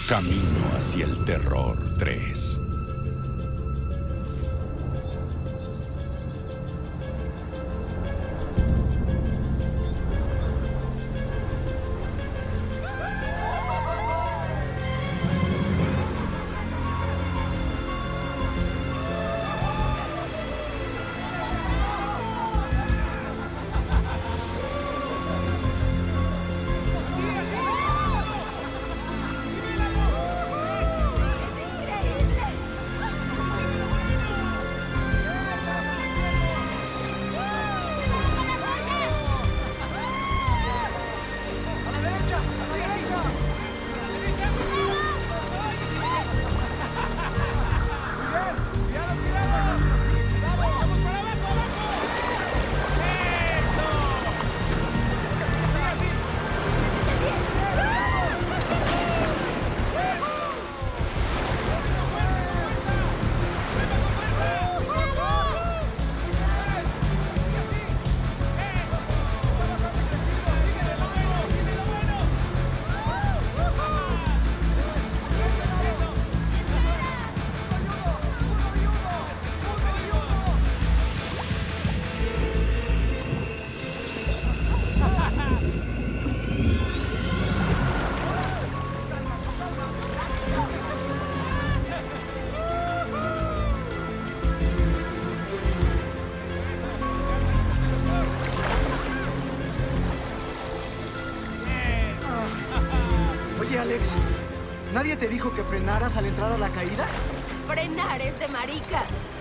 Camino hacia el terror 3. Oye, Alex, ¿nadie te dijo que frenaras al entrar a la caída? Frenar es de maricas.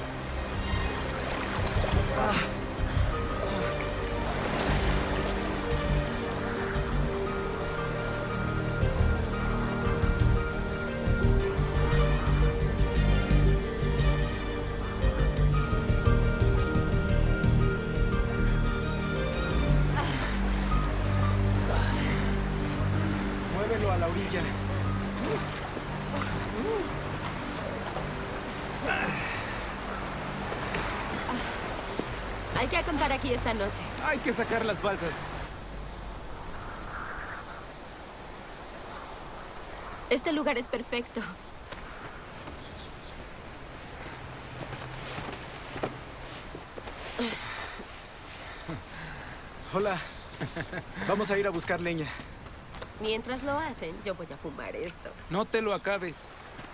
Muévelo a la orilla. Hay que acampar aquí esta noche. Hay que sacar las balsas. Este lugar es perfecto. Hola. Vamos a ir a buscar leña. Mientras lo hacen, yo voy a fumar esto. No te lo acabes.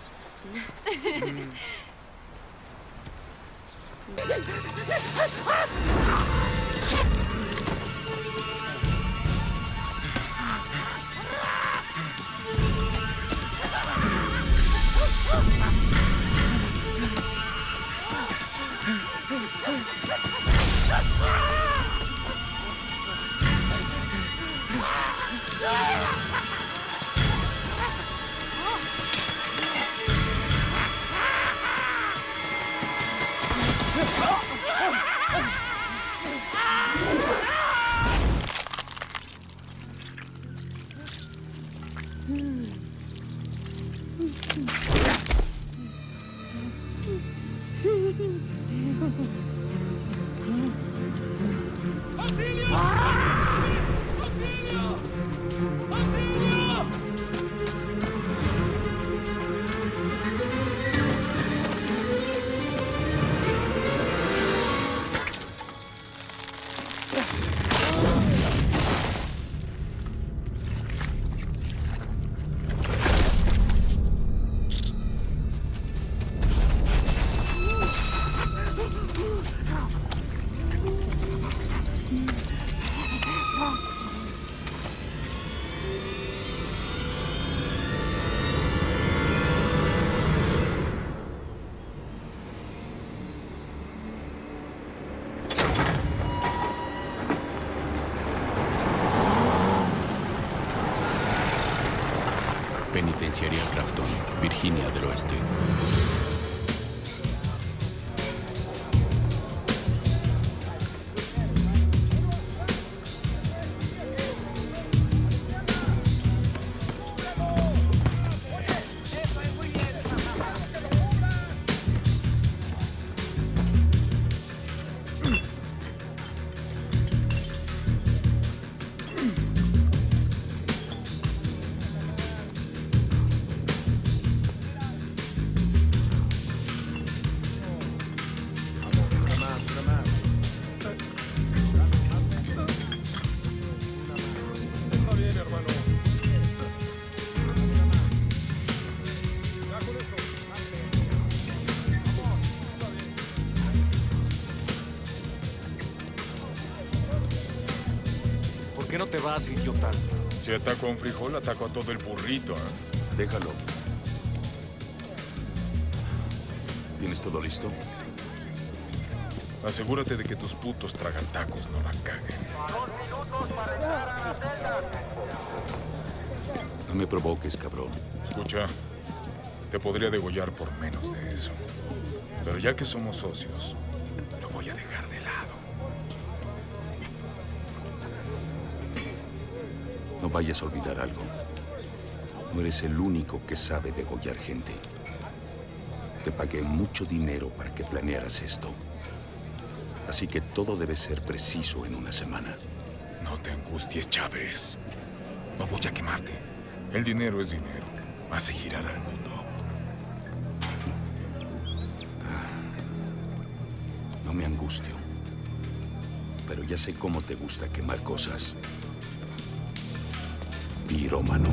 Penitenciaría Crafton, Virginia del Oeste. te vas, idiota? Si ataco a un frijol, ataco a todo el burrito, ¿eh? Déjalo. ¿Tienes todo listo? Asegúrate de que tus putos tragantacos no la caguen. No me provoques, cabrón. Escucha, te podría degollar por menos de eso. Pero ya que somos socios, lo voy a dejar de lado. No vayas a olvidar algo. No eres el único que sabe degollar gente. Te pagué mucho dinero para que planearas esto. Así que todo debe ser preciso en una semana. No te angusties, Chávez. No voy a quemarte. El dinero es dinero. Hace girar al mundo. No me angustio. Pero ya sé cómo te gusta quemar cosas. Pirómano.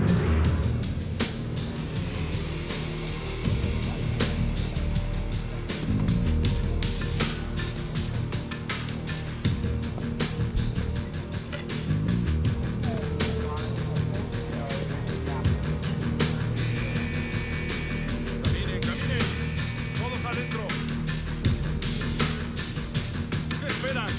Caminen, caminen. Todos adentro. ¿Qué esperan?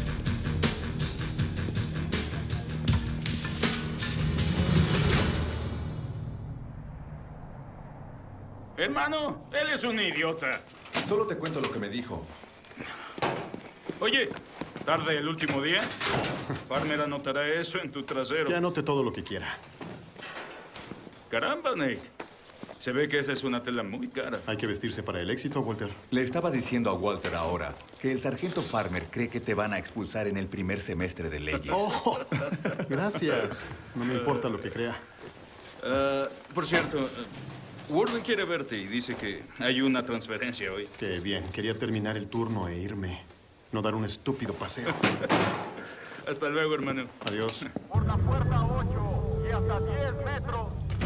Hermano, él es un idiota. Solo te cuento lo que me dijo. Oye, ¿tarde el último día? Farmer anotará eso en tu trasero. Que anote todo lo que quiera. Caramba, Nate. Se ve que esa es una tela muy cara. Hay que vestirse para el éxito, Walter. Le estaba diciendo a Walter ahora que el sargento Farmer cree que te van a expulsar en el primer semestre de leyes. Oh, gracias. No me importa lo que crea. Por cierto, Warden quiere verte y dice que hay una transferencia hoy. Qué bien. Quería terminar el turno e irme. No dar un estúpido paseo. Hasta luego, hermano. Adiós. Por la puerta 8 y hasta 10 metros.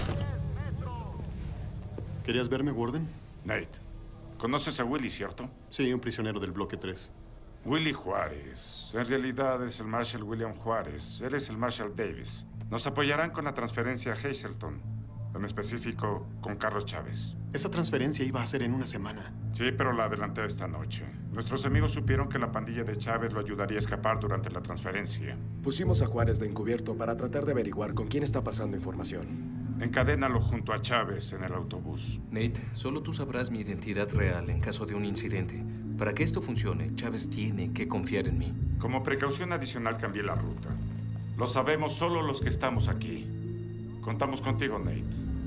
¿Querías verme, Warden? Nate, ¿conoces a Willy, cierto? Sí, un prisionero del bloque 3. Willy Juárez. En realidad es el Marshal William Juárez. Él es el Marshal Davis. Nos apoyarán con la transferencia a Hazleton. En específico, con Carlos Chávez. Esa transferencia iba a ser en una semana. Sí, pero la adelanté esta noche. Nuestros amigos supieron que la pandilla de Chávez lo ayudaría a escapar durante la transferencia. Pusimos a Juárez de encubierto para tratar de averiguar con quién está pasando información. Encadénalo junto a Chávez en el autobús. Nate, solo tú sabrás mi identidad real en caso de un incidente. Para que esto funcione, Chávez tiene que confiar en mí. Como precaución adicional cambié la ruta. Lo sabemos solo los que estamos aquí. Contamos contigo, Nate.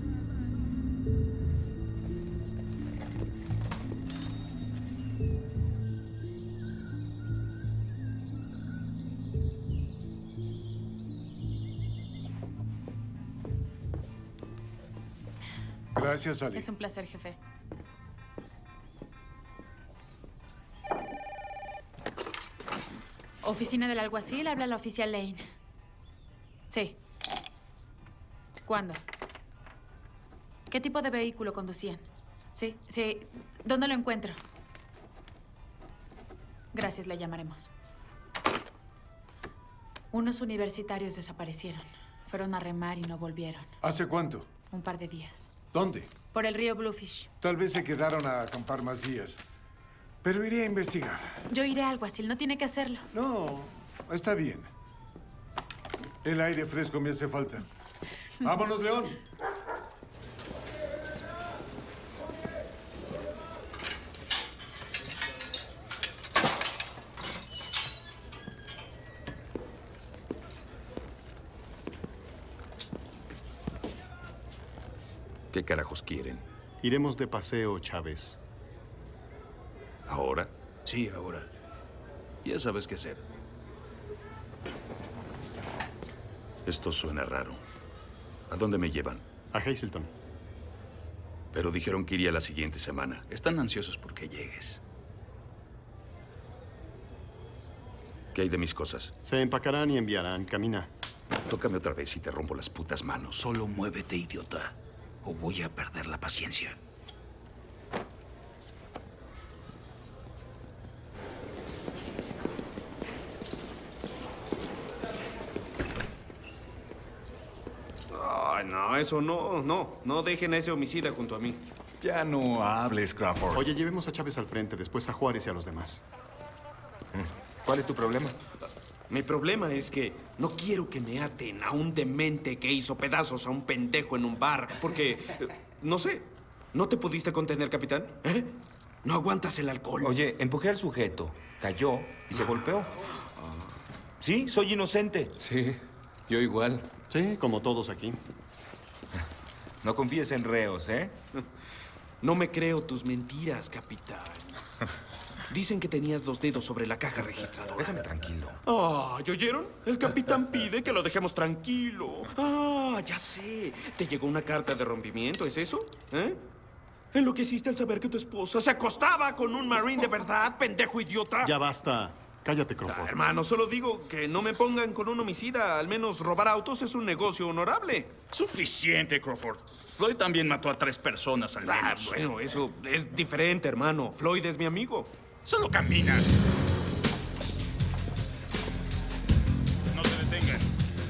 Gracias, Ali. Es un placer, jefe. Oficina del alguacil, habla la oficial Lane. Sí. ¿Cuándo? ¿Qué tipo de vehículo conducían? Sí. ¿Dónde lo encuentro? Gracias, le llamaremos. Unos universitarios desaparecieron. Fueron a remar y no volvieron. ¿Hace cuánto? Un par de días. ¿Dónde? Por el río Bluefish. Tal vez se quedaron a acampar más días. Pero iré a investigar. Yo iré al alguacil, no tiene que hacerlo. No, está bien. El aire fresco me hace falta. ¡Vámonos, León! ¿Qué carajos quieren? Iremos de paseo, Chávez. ¿Ahora? Sí, ahora. Ya sabes qué hacer. Esto suena raro. ¿A dónde me llevan? A Hazleton. Pero dijeron que iría la siguiente semana. Están ansiosos porque llegues. ¿Qué hay de mis cosas? Se empacarán y enviarán. Camina. Tócame otra vez y te rompo las putas manos. Solo muévete, idiota. O voy a perder la paciencia. Ay, no, eso no. No dejen a ese homicida junto a mí. Ya no hables, Crawford. Oye, llevemos a Chávez al frente, después a Juárez y a los demás. ¿Cuál es tu problema? Mi problema es que no quiero que me aten a un demente que hizo pedazos a un pendejo en un bar, porque, no sé, ¿no te pudiste contener, capitán? ¿Eh? ¿No aguantas el alcohol? Oye, empujé al sujeto, cayó y se golpeó. Sí, soy inocente. Sí, yo igual. Sí, como todos aquí. No confíes en reos, ¿eh? No me creo tus mentiras, capitán. Dicen que tenías los dedos sobre la caja registradora. Déjame tranquilo. Ah, ¿ya oyeron? El capitán pide que lo dejemos tranquilo. Ah, ya sé. ¿Te llegó una carta de rompimiento? ¿Es eso? ¿Eh? ¿Enloqueciste al saber que tu esposa se acostaba con un marine de verdad, pendejo idiota? Ya basta. Cállate, Crawford. Hermano, solo digo que no me pongan con un homicida. Al menos robar autos es un negocio honorable. Suficiente, Crawford. Floyd también mató a 3 personas al menos. Bueno, eso es diferente, hermano. Floyd es mi amigo. Solo camina. No se detengan.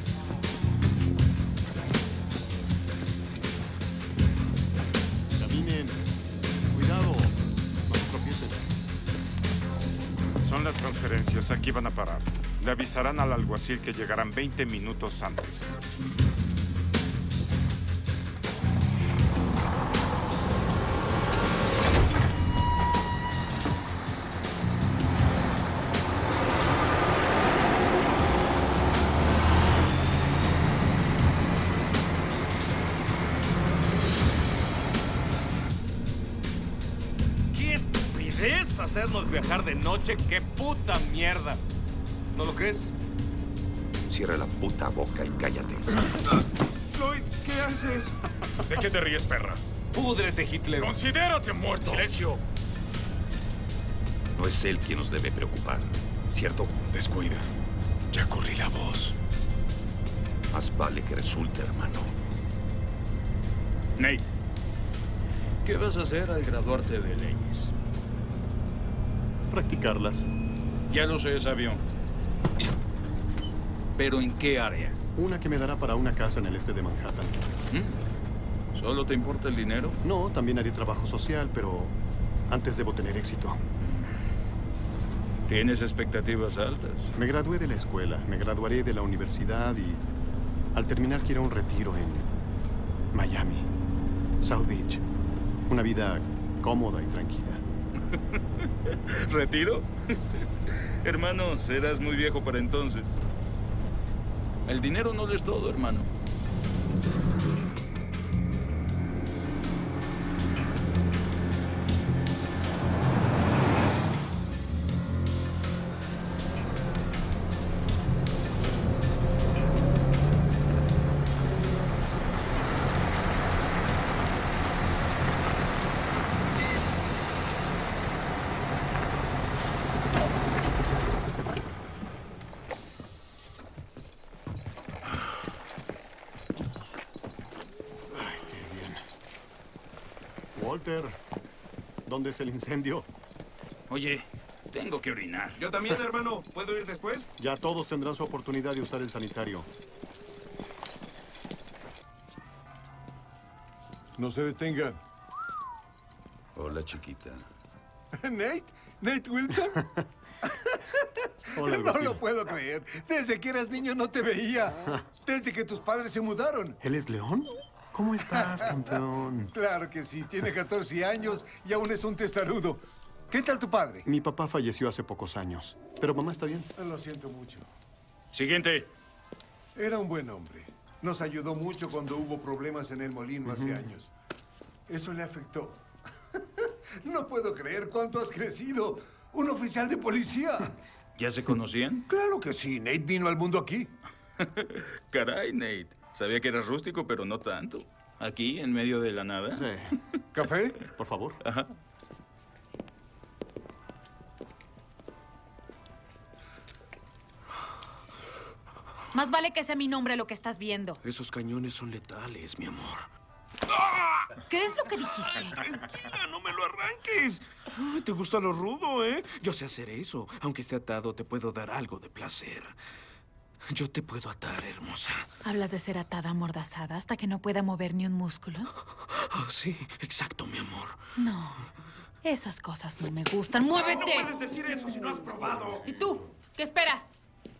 Caminen. Cuidado. No se tropiecen. Son las transferencias. Aquí van a parar. Le avisarán al alguacil que llegarán 20 minutos antes. Hacernos viajar de noche, qué puta mierda. ¿No lo crees? Cierra la puta boca y cállate. Floyd, ¿qué haces? ¿De qué te ríes, perra? Púdrete, Hitler. Considérate muerto. ¡Silencio! No es él quien nos debe preocupar, ¿cierto? Descuida. Ya corrí la voz. Más vale que resulte, hermano. Nate, ¿qué vas a hacer al graduarte de leyes? Practicarlas. Ya lo sé, sabio. ¿Pero en qué área? Una que me dará para una casa en el este de Manhattan. ¿Solo te importa el dinero? No, también haré trabajo social, pero antes debo tener éxito. ¿Tienes expectativas altas? Me gradué de la escuela, me graduaré de la universidad y al terminar quiero un retiro en Miami, South Beach. Una vida cómoda y tranquila. ¿Retiro? Hermano, serás muy viejo para entonces. El dinero no lo es todo, hermano. Walter, ¿dónde es el incendio? Oye, tengo que orinar. Yo también, hermano. ¿Puedo ir después? Ya todos tendrán su oportunidad de usar el sanitario. No se detengan. Hola, chiquita. ¿Nate? ¿Nate Wilson? Hola, no lo puedo creer. Desde que eras niño no te veía. Desde que tus padres se mudaron. ¿Él es León? ¿Cómo estás, campeón? Claro que sí. Tiene 14 años y aún es un testarudo. ¿Qué tal tu padre? Mi papá falleció hace pocos años, pero mamá está bien. Lo siento mucho. Siguiente. Era un buen hombre. Nos ayudó mucho cuando hubo problemas en el molino hace años. Eso le afectó. No puedo creer cuánto has crecido. Un oficial de policía. ¿Ya se conocían? Claro que sí. Nate vino al mundo aquí. Caray, Nate. Sabía que eras rústico, pero no tanto. ¿Aquí, en medio de la nada? Sí. ¿Café? Por favor. Ajá. Más vale que sea mi nombre lo que estás viendo. Esos cañones son letales, mi amor. ¿Qué es lo que dijiste? Tranquila, no me lo arranques. ¿Te gusta lo rudo, eh? Yo sé hacer eso. Aunque esté atado, te puedo dar algo de placer. Yo te puedo atar, hermosa. ¿Hablas de ser atada, amordazada, hasta que no pueda mover ni un músculo? Oh, sí, exacto, mi amor. No, esas cosas no me gustan. ¡Muévete! No puedes decir eso si no has probado. ¿Y tú? ¿Qué esperas?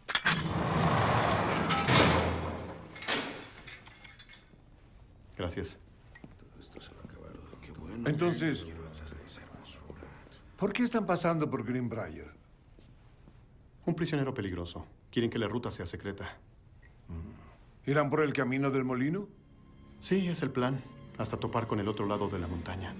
Gracias. Entonces, ¿por qué están pasando por Greenbrier? Un prisionero peligroso. Quieren que la ruta sea secreta. ¿Irán por el camino del molino? Sí, es el plan. Hasta topar con el otro lado de la montaña.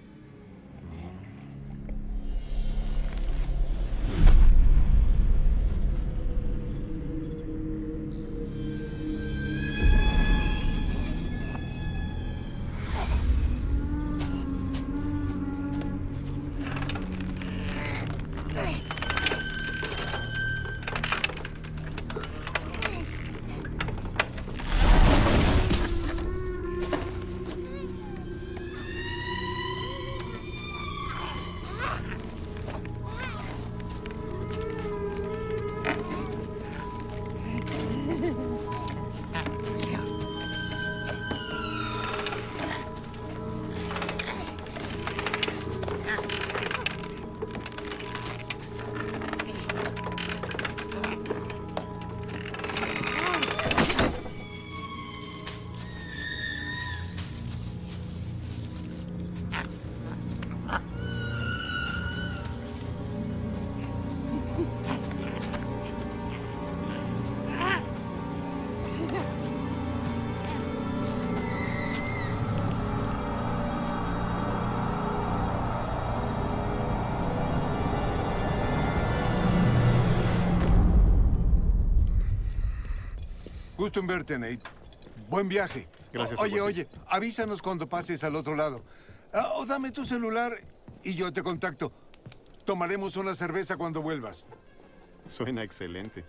Gusto en verte, Nate. Buen viaje. Gracias. Oye, avísanos cuando pases al otro lado. O dame tu celular y yo te contacto. Tomaremos una cerveza cuando vuelvas. Suena excelente.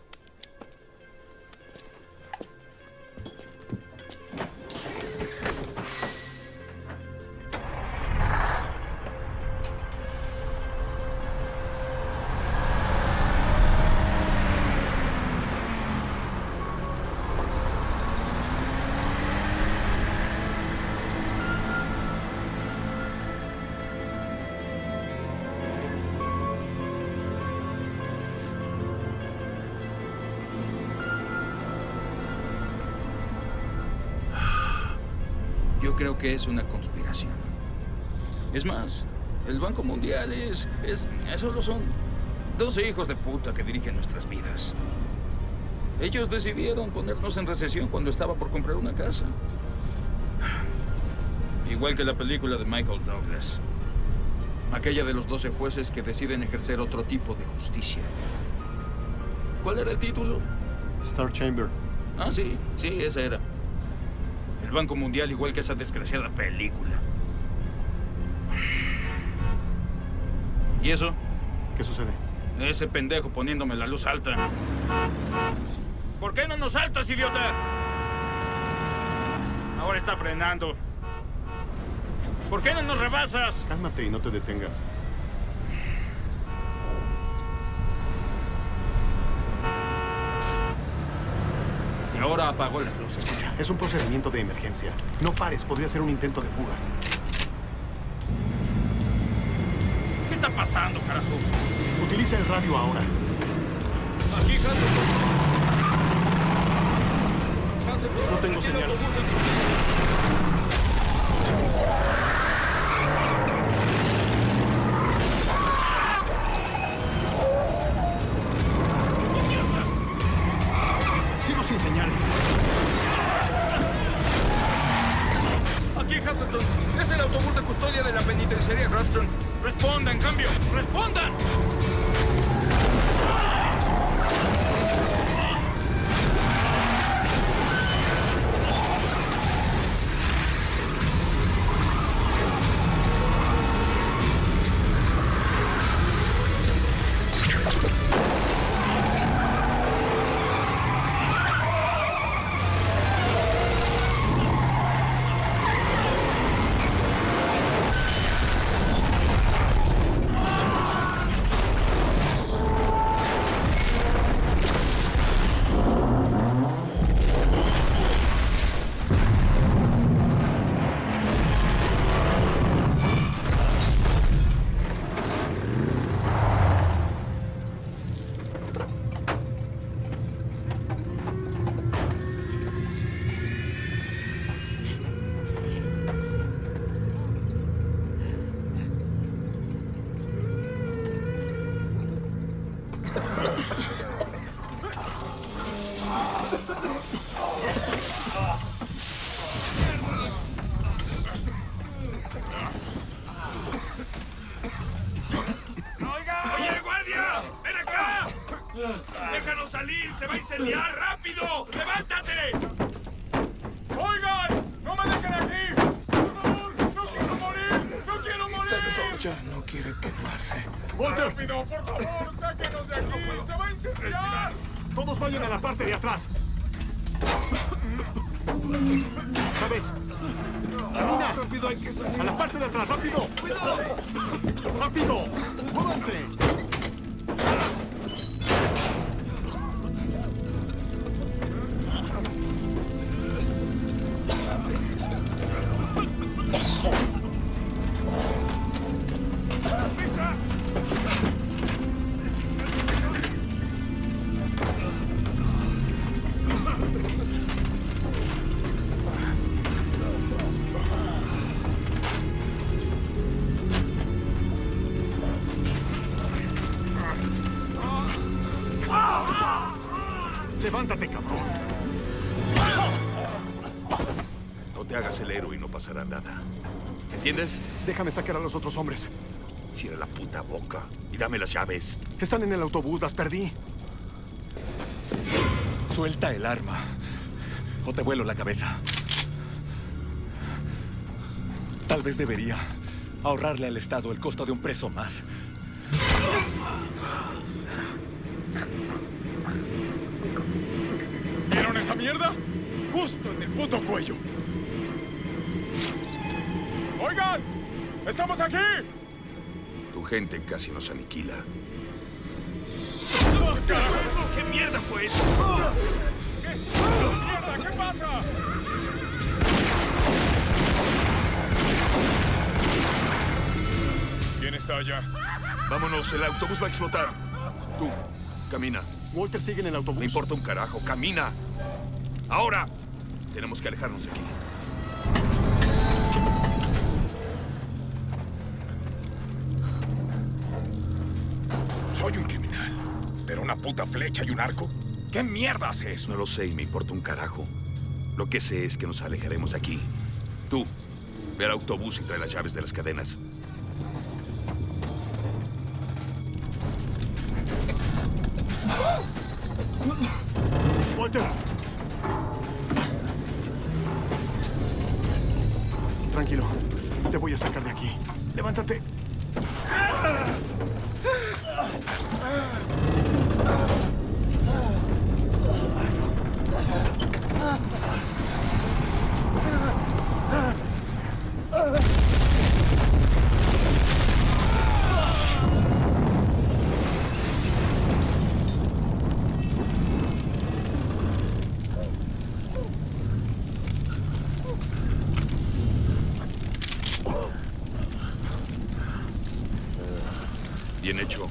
Yo creo que es una conspiración. Es más, el Banco Mundial solo son 12 hijos de puta que dirigen nuestras vidas. Ellos decidieron ponernos en recesión cuando estaba por comprar una casa. Igual que la película de Michael Douglas. Aquella de los 12 jueces que deciden ejercer otro tipo de justicia. ¿Cuál era el título? Star Chamber. Ah, sí, esa era. El Banco Mundial, igual que esa desgraciada película. ¿Y eso? ¿Qué sucede? Ese pendejo poniéndome la luz alta. ¿Por qué no nos saltas, idiota? Ahora está frenando. ¿Por qué no nos rebasas? Cálmate y no te detengas. Y ahora apagó las luces. Escucha, es un procedimiento de emergencia. No pares, podría ser un intento de fuga. ¿Qué está pasando, carajo? Utiliza el radio ahora. Aquí, Hasselblad. No tengo señal. Sigo sin señal. Aquí, Hasselton. Es el autobús de custodia de la penitenciaria Grafton. Responda, en cambio. ¡Respondan! ¡Ya, rápido! ¡Levántate! ¡Oigan! ¡No me dejen aquí! ¡Por favor! ¡No quiero morir! ¡No quiero morir! Ya no quiere quemarse. ¡Walter! ¡Rápido, por favor! ¡Sáquenos de aquí! ¡Se va a incendiar! Todos vayan a la parte de atrás. ¿Sabes? ¡Camina! ¡Rápido, hay que salir! ¡A la parte de atrás! ¡Rápido! ¡Cuidado! ¡Rápido! ¡Múvanse! ¡Levántate, cabrón! No te hagas el héroe y no pasará nada. ¿Entiendes? Déjame sacar a los otros hombres. Cierra la puta boca y dame las llaves. Están en el autobús, las perdí. Suelta el arma o te vuelo la cabeza. Tal vez debería ahorrarle al Estado el costo de un preso más. ¿Vieron esa mierda? Justo en el puto cuello. ¡Oigan! ¡Estamos aquí! Tu gente casi nos aniquila. ¿Qué mierda fue eso? ¿Qué? ¡Mierda! ¿Qué pasa? ¿Quién está allá? Vámonos, el autobús va a explotar. Tú, camina. Walter sigue en el autobús. Me importa un carajo, camina. ¡Ahora! Tenemos que alejarnos de aquí. Soy un criminal. ¿Pero una puta flecha y un arco? ¿Qué mierda hace eso? No lo sé y me importa un carajo. Lo que sé es que nos alejaremos de aquí. Tú, ve al autobús y trae las llaves de las cadenas. ¡Walter! Tranquilo. Te voy a sacar de aquí. ¡Levántate! Bien hecho.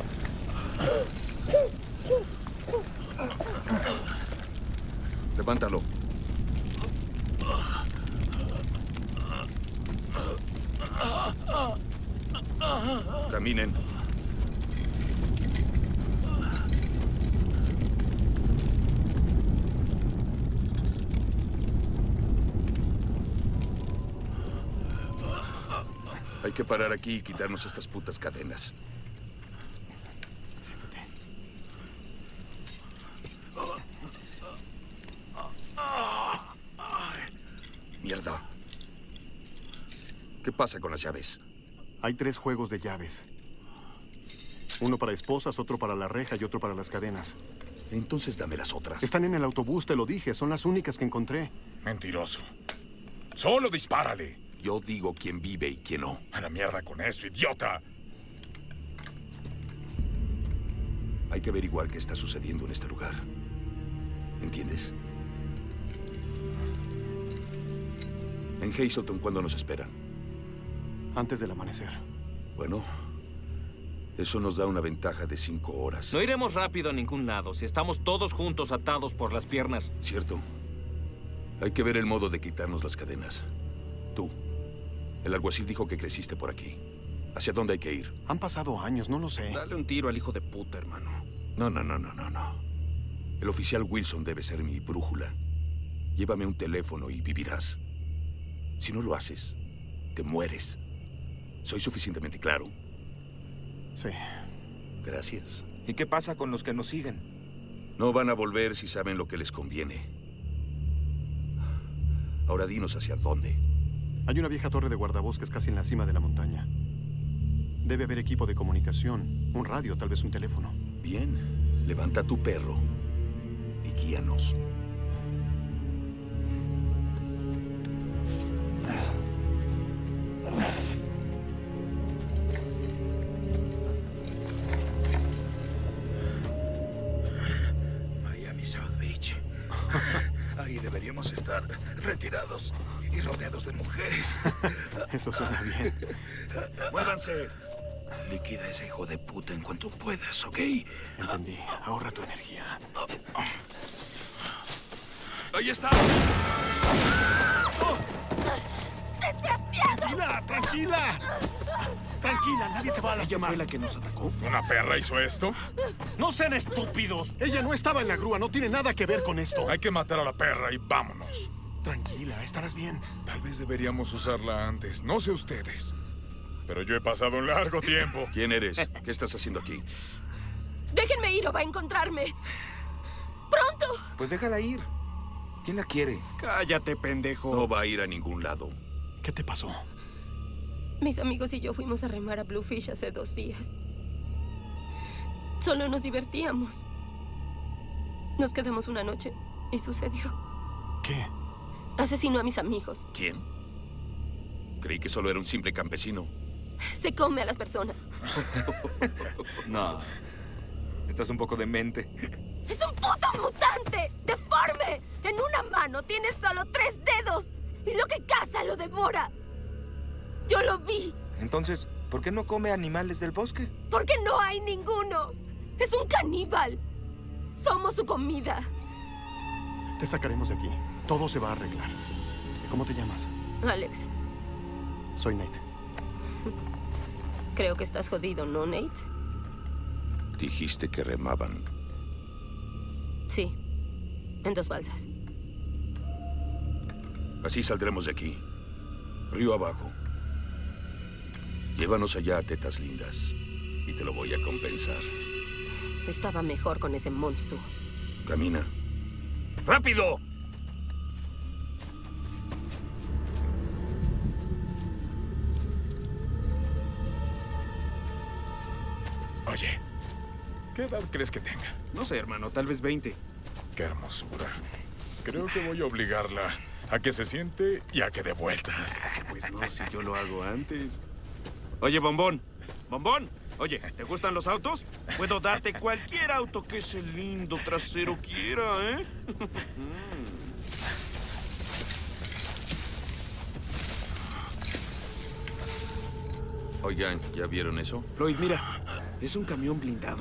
Levántalo. Caminen. Hay que parar aquí y quitarnos estas putas cadenas. Mierda. ¿Qué pasa con las llaves? Hay 3 juegos de llaves. Uno para esposas, otro para la reja y otro para las cadenas. Entonces dame las otras. Están en el autobús, te lo dije. Son las únicas que encontré. Mentiroso. Solo dispárale. Yo digo quién vive y quién no. A la mierda con eso, idiota. Hay que averiguar qué está sucediendo en este lugar. ¿Entiendes? En Hazleton, ¿cuándo nos esperan? Antes del amanecer. Bueno, eso nos da una ventaja de 5 horas. No iremos rápido a ningún lado si estamos todos juntos atados por las piernas. Cierto. Hay que ver el modo de quitarnos las cadenas. Tú, el alguacil dijo que creciste por aquí. ¿Hacia dónde hay que ir? Han pasado años, no lo sé. Dale un tiro al hijo de puta, hermano. No. El oficial Wilson debe ser mi brújula. Llévame un teléfono y vivirás. Si no lo haces, te mueres. ¿Soy suficientemente claro? Sí. Gracias. ¿Y qué pasa con los que nos siguen? No van a volver si saben lo que les conviene. Ahora dinos hacia dónde. Hay una vieja torre de guardabosques casi en la cima de la montaña. Debe haber equipo de comunicación, un radio, tal vez un teléfono. Bien, levanta tu perro y guíanos. Miami South Beach. Ahí deberíamos estar retirados y rodeados de mujeres. Eso suena bien. ¡Muévanse! Liquida a ese hijo de puta en cuanto puedas, ¿ok? Entendí. Ahorra tu energía. ¡Ahí está! ¡Desgraciado! ¡Tranquila! Tranquila, nadie te va a lastimar. ¿Ella fue la que nos atacó? ¿Una perra hizo esto? ¡No sean estúpidos! Ella no estaba en la grúa, no tiene nada que ver con esto. Hay que matar a la perra y vámonos. Tranquila, estarás bien. Tal vez deberíamos usarla antes. No sé ustedes. Pero yo he pasado un largo tiempo. ¿Quién eres? ¿Qué estás haciendo aquí? Déjenme ir o va a encontrarme. ¡Pronto! Pues déjala ir. ¿Quién la quiere? Cállate, pendejo. No va a ir a ningún lado. ¿Qué te pasó? Mis amigos y yo fuimos a remar a Bluefish hace 2 días. Solo nos divertíamos. Nos quedamos una noche y sucedió. ¿Qué? Asesinó a mis amigos. ¿Quién? Creí que solo era un simple campesino. Se come a las personas. No. Estás un poco demente. ¡Es un puto mutante! ¡Deforme! En una mano tiene solo 3 dedos. Y lo que caza lo devora. Yo lo vi. Entonces, ¿por qué no come animales del bosque? Porque no hay ninguno. Es un caníbal. Somos su comida. Te sacaremos de aquí. Todo se va a arreglar. ¿Cómo te llamas? Alex, Soy Nate. creo que estás jodido, ¿no, Nate? Dijiste que remaban. Sí. En 2 balsas. Así saldremos de aquí. Río abajo. Llévanos allá a Tetas Lindas. Y te lo voy a compensar. Estaba mejor con ese monstruo. Camina. ¡Rápido! Oye, ¿qué edad crees que tenga? No sé, hermano, tal vez 20. Qué hermosura. Creo que voy a obligarla a que se siente y a que dé vueltas. Pues no, si yo lo hago antes. Oye, Bombón. Bombón. Oye, ¿te gustan los autos? Puedo darte cualquier auto que ese lindo trasero quiera, ¿eh? Oigan, ¿ya vieron eso? Floyd, mira. Es un camión blindado.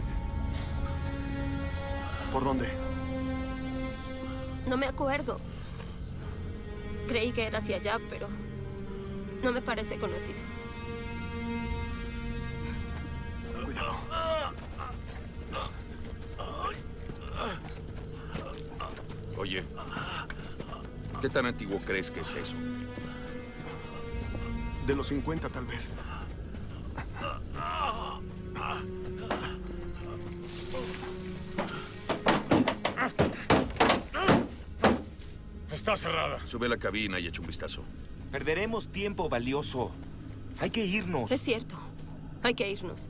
¿Por dónde? No me acuerdo. Creí que era hacia allá, pero no me parece conocido. Cuidado. Oye, ¿qué tan antiguo crees que es eso? De los 50, tal vez. Está cerrada. Sube a la cabina y echa un vistazo. Perderemos tiempo valioso. Hay que irnos. Es cierto. Hay que irnos.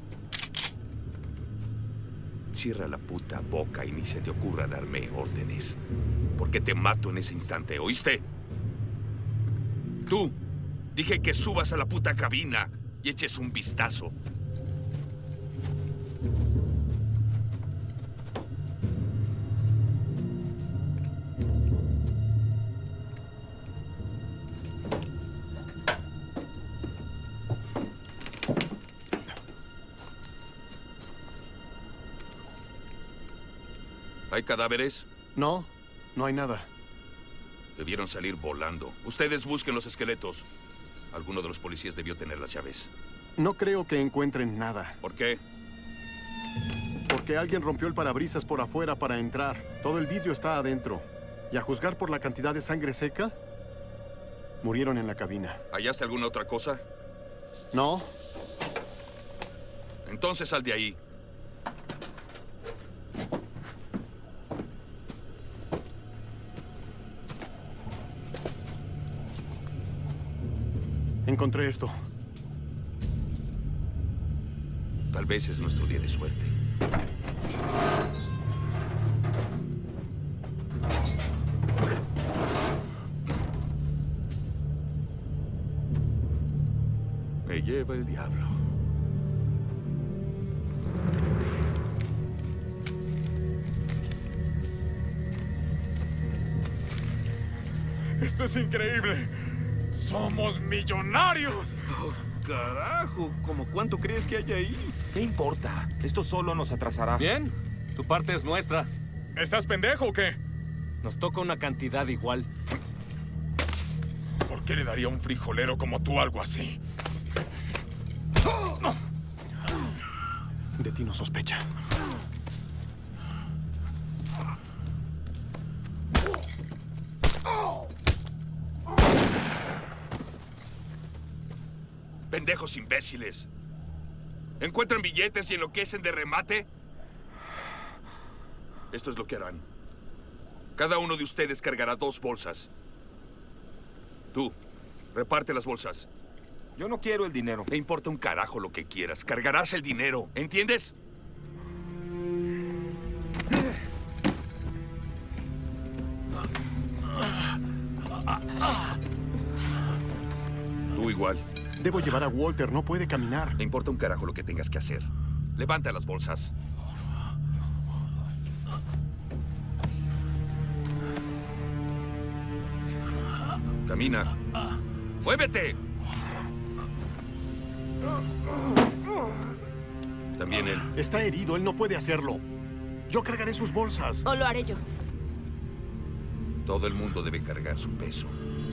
Cierra la puta boca y ni se te ocurra darme órdenes. Porque te mato en ese instante, ¿oíste? Tú, dije que subas a la puta cabina y eches un vistazo. ¿Hay cadáveres? No, no hay nada. Debieron salir volando. Ustedes busquen los esqueletos. Alguno de los policías debió tener las llaves. No creo que encuentren nada. ¿Por qué? Porque alguien rompió el parabrisas por afuera para entrar. Todo el vidrio está adentro. Y a juzgar por la cantidad de sangre seca, murieron en la cabina. ¿Hallaste alguna otra cosa? No. Entonces sal de ahí. Encontré esto. Tal vez es nuestro día de suerte. Me lleva el diablo. Esto es increíble. ¡Somos millonarios! Oh, carajo, ¿cómo cuánto crees que hay ahí? ¿Qué importa? Esto solo nos atrasará. Bien, tu parte es nuestra. ¿Estás pendejo o qué? Nos toca una cantidad igual. ¿Por qué le daría a un frijolero como tú algo así? De ti no sospecha. Pendejos imbéciles. ¿Encuentran billetes y enloquecen de remate? Esto es lo que harán. Cada uno de ustedes cargará 2 bolsas. Tú, reparte las bolsas. Yo no quiero el dinero. Me importa un carajo lo que quieras. Cargarás el dinero, ¿entiendes? Tú igual. Debo llevar a Walter, no puede caminar. Me importa un carajo lo que tengas que hacer. Levanta las bolsas. Camina. ¡Muévete! También él. Está herido, él no puede hacerlo. Yo cargaré sus bolsas. O lo haré yo. Todo el mundo debe cargar su peso.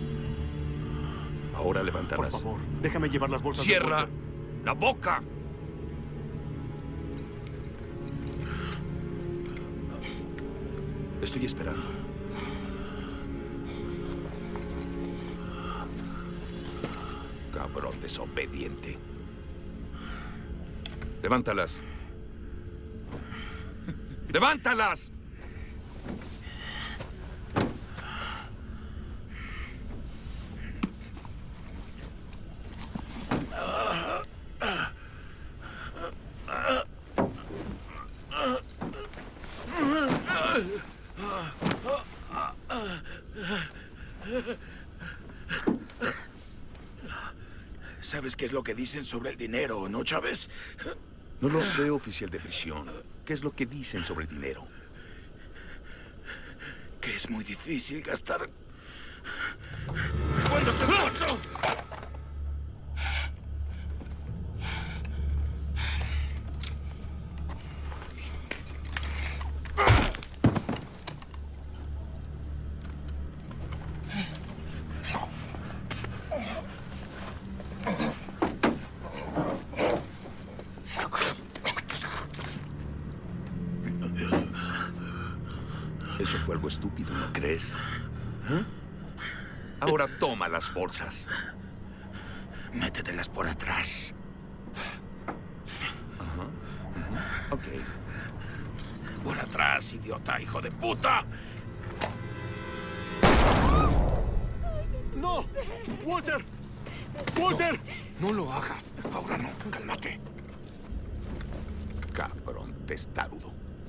Ahora levántalas. Por favor, déjame llevar las bolsas. ¡Cierra la boca! Estoy esperando. Cabrón desobediente. Levántalas. ¡Levántalas! ¿Sabes qué es lo que dicen sobre el dinero, no, Chávez? No lo sé, oficial de prisión. ¿Qué es lo que dicen sobre el dinero? Que es muy difícil gastar cuando estás muerto. Eso fue algo estúpido, ¿no crees? ¿Eh? Ahora toma las bolsas. Métetelas por atrás. Ok. Por atrás, idiota, hijo de puta. ¡No! ¡Walter! ¡Walter! No lo hagas. Ahora no. Cálmate. Cabrón testarudo.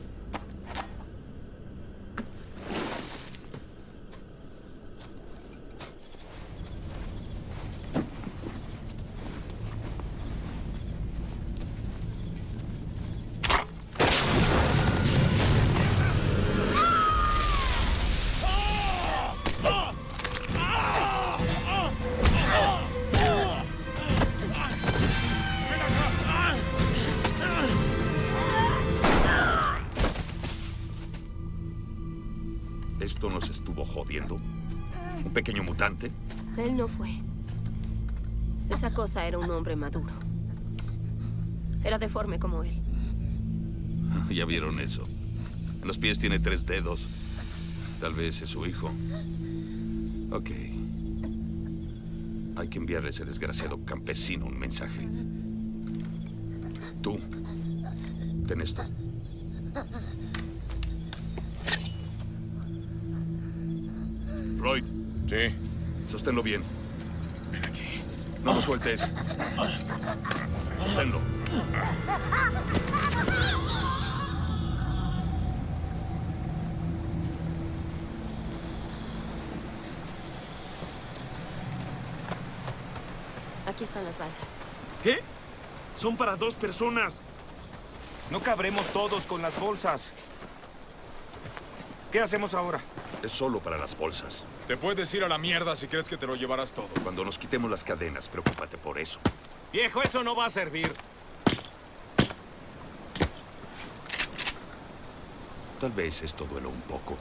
¿Esto nos estuvo jodiendo? ¿Un pequeño mutante? Él no fue. Esa cosa era un hombre maduro. Era deforme como él. Ya vieron eso. En los pies tiene 3 dedos. Tal vez es su hijo. Ok. Hay que enviarle a ese desgraciado campesino un mensaje. Tú, ten esto. Floyd. Sí. Sosténlo bien. Ven aquí. No lo sueltes. Sosténlo. Aquí están las balsas. ¿Qué? Son para 2 personas. No cabremos todos con las bolsas. ¿Qué hacemos ahora? Es solo para las bolsas. Te puedes ir a la mierda si crees que te lo llevarás todo. Cuando nos quitemos las cadenas, preocúpate por eso. Viejo, eso no va a servir. Tal vez esto duela un poco.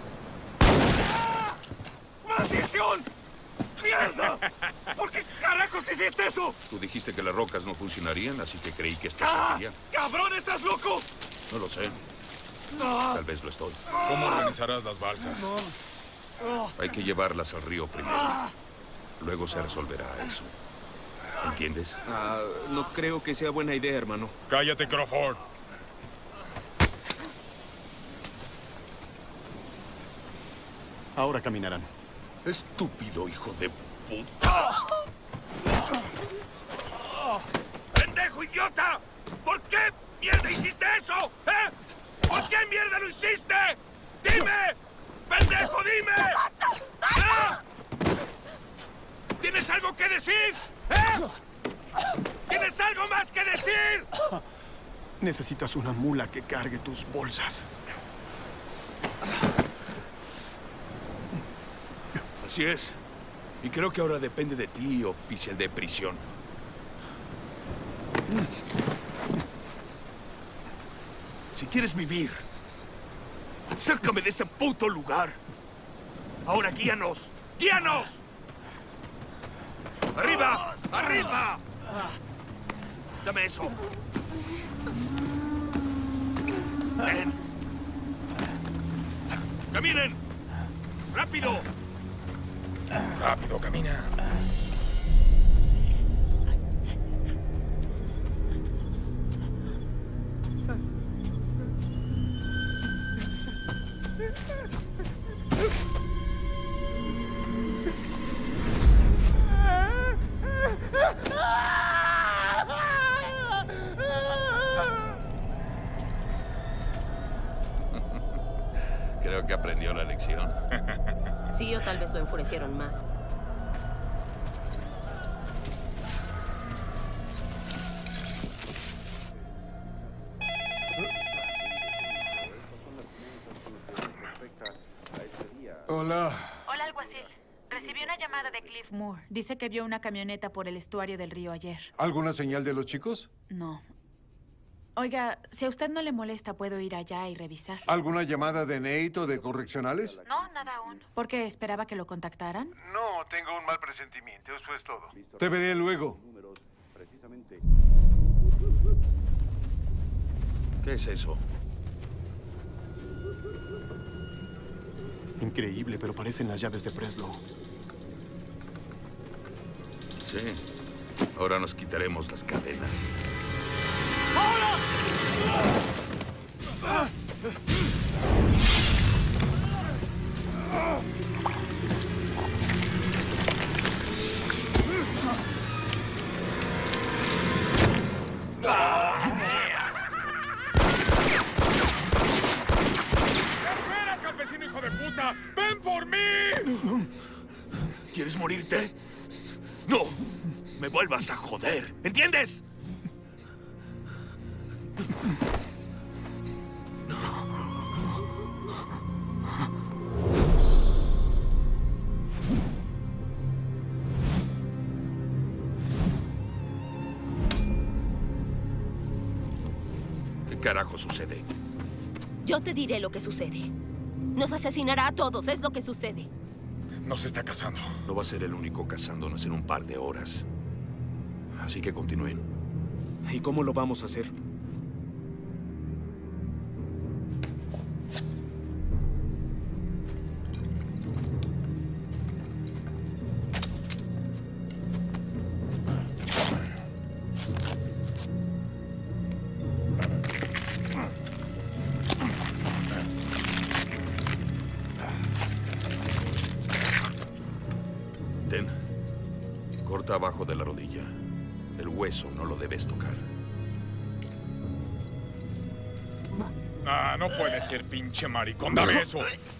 ¡Maldición! ¡Mierda! ¿Por qué carajos hiciste eso? Tú dijiste que las rocas no funcionarían, así que creí que esto ¡Ah! serviría. ¡Cabrón, estás loco! No lo sé. No. Tal vez lo estoy. ¿Cómo organizarás las balsas? Hay que llevarlas al río primero. Luego se resolverá eso. ¿Entiendes? No creo que sea buena idea, hermano. Cállate, Crawford. Ahora caminarán. Estúpido hijo de puta. ¡Pendejo idiota! ¿Por qué mierda hiciste eso? ¿Eh? ¿Por qué mierda lo hiciste? ¡Dime! ¡Pendejo, dime! ¡Ah! ¿Tienes algo que decir? ¿Eh? ¿Tienes algo más que decir? Necesitas una mula que cargue tus bolsas. Así es. Y creo que ahora depende de ti, oficial de prisión. Si quieres vivir, sácame de este puto lugar. Ahora guíanos. ¡Guíanos! ¡Arriba! ¡Arriba! Dame eso. Ven. ¡Caminen! ¡Rápido! Rápido, camina. Creo que aprendió la lección. Sí, o tal vez lo enfurecieron más. Hola. Hola, alguacil. Recibí una llamada de Cliff Moore. Dice que vio una camioneta por el estuario del río ayer. ¿Alguna señal de los chicos? No. Oiga, si a usted no le molesta, puedo ir allá y revisar. ¿Alguna llamada de Nate o de correccionales? No, nada aún. ¿Por qué? ¿Esperaba que lo contactaran? No, tengo un mal presentimiento, eso es todo. Te veré luego. ¿Qué es eso? Increíble, pero parecen las llaves de Breslau. Sí. Ahora nos quitaremos las cadenas. ¡Esperas, campesino hijo de puta! ¡Ven por mí! ¿Quieres morirte? ¡No! ¡Me vuelvas a joder! ¿Entiendes? ¿Qué carajo sucede? Yo te diré lo que sucede. Nos asesinará a todos, es lo que sucede. Nos está cazando. No va a ser el único cazándonos en un par de horas. Así que continúen. ¿Y cómo lo vamos a hacer? Corta abajo de la rodilla. El hueso no lo debes tocar. Ah, no puede ser, pinche maricón. ¡Dame eso!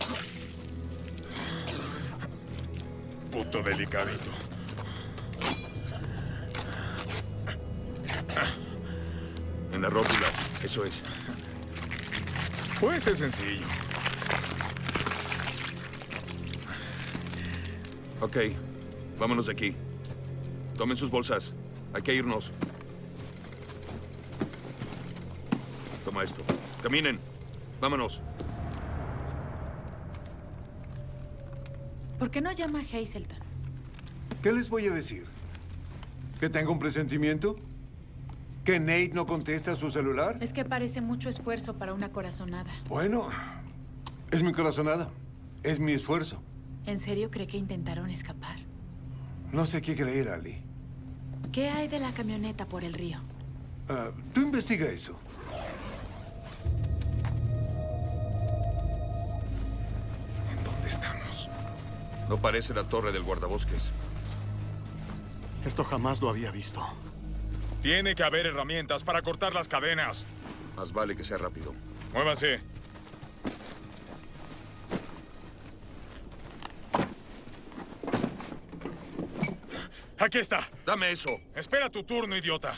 Puto delicadito. En la rótula, eso es. Pues es sencillo. Ok, vámonos de aquí. Tomen sus bolsas. Hay que irnos. Toma esto. Caminen. Vámonos. ¿Por qué no llama a Hazelton? ¿Qué les voy a decir? ¿Que tengo un presentimiento? ¿Que Nate no contesta su celular? Es que parece mucho esfuerzo para una corazonada. Bueno, es mi corazonada. Es mi esfuerzo. ¿En serio cree que intentaron escapar? No sé qué creer, Ali. ¿Qué hay de la camioneta por el río? Tú investiga eso. ¿En dónde estamos? No parece la torre del guardabosques. Esto jamás lo había visto. Tiene que haber herramientas para cortar las cadenas. Más vale que sea rápido. Muévanse. Aquí está. Dame eso. Espera tu turno, idiota.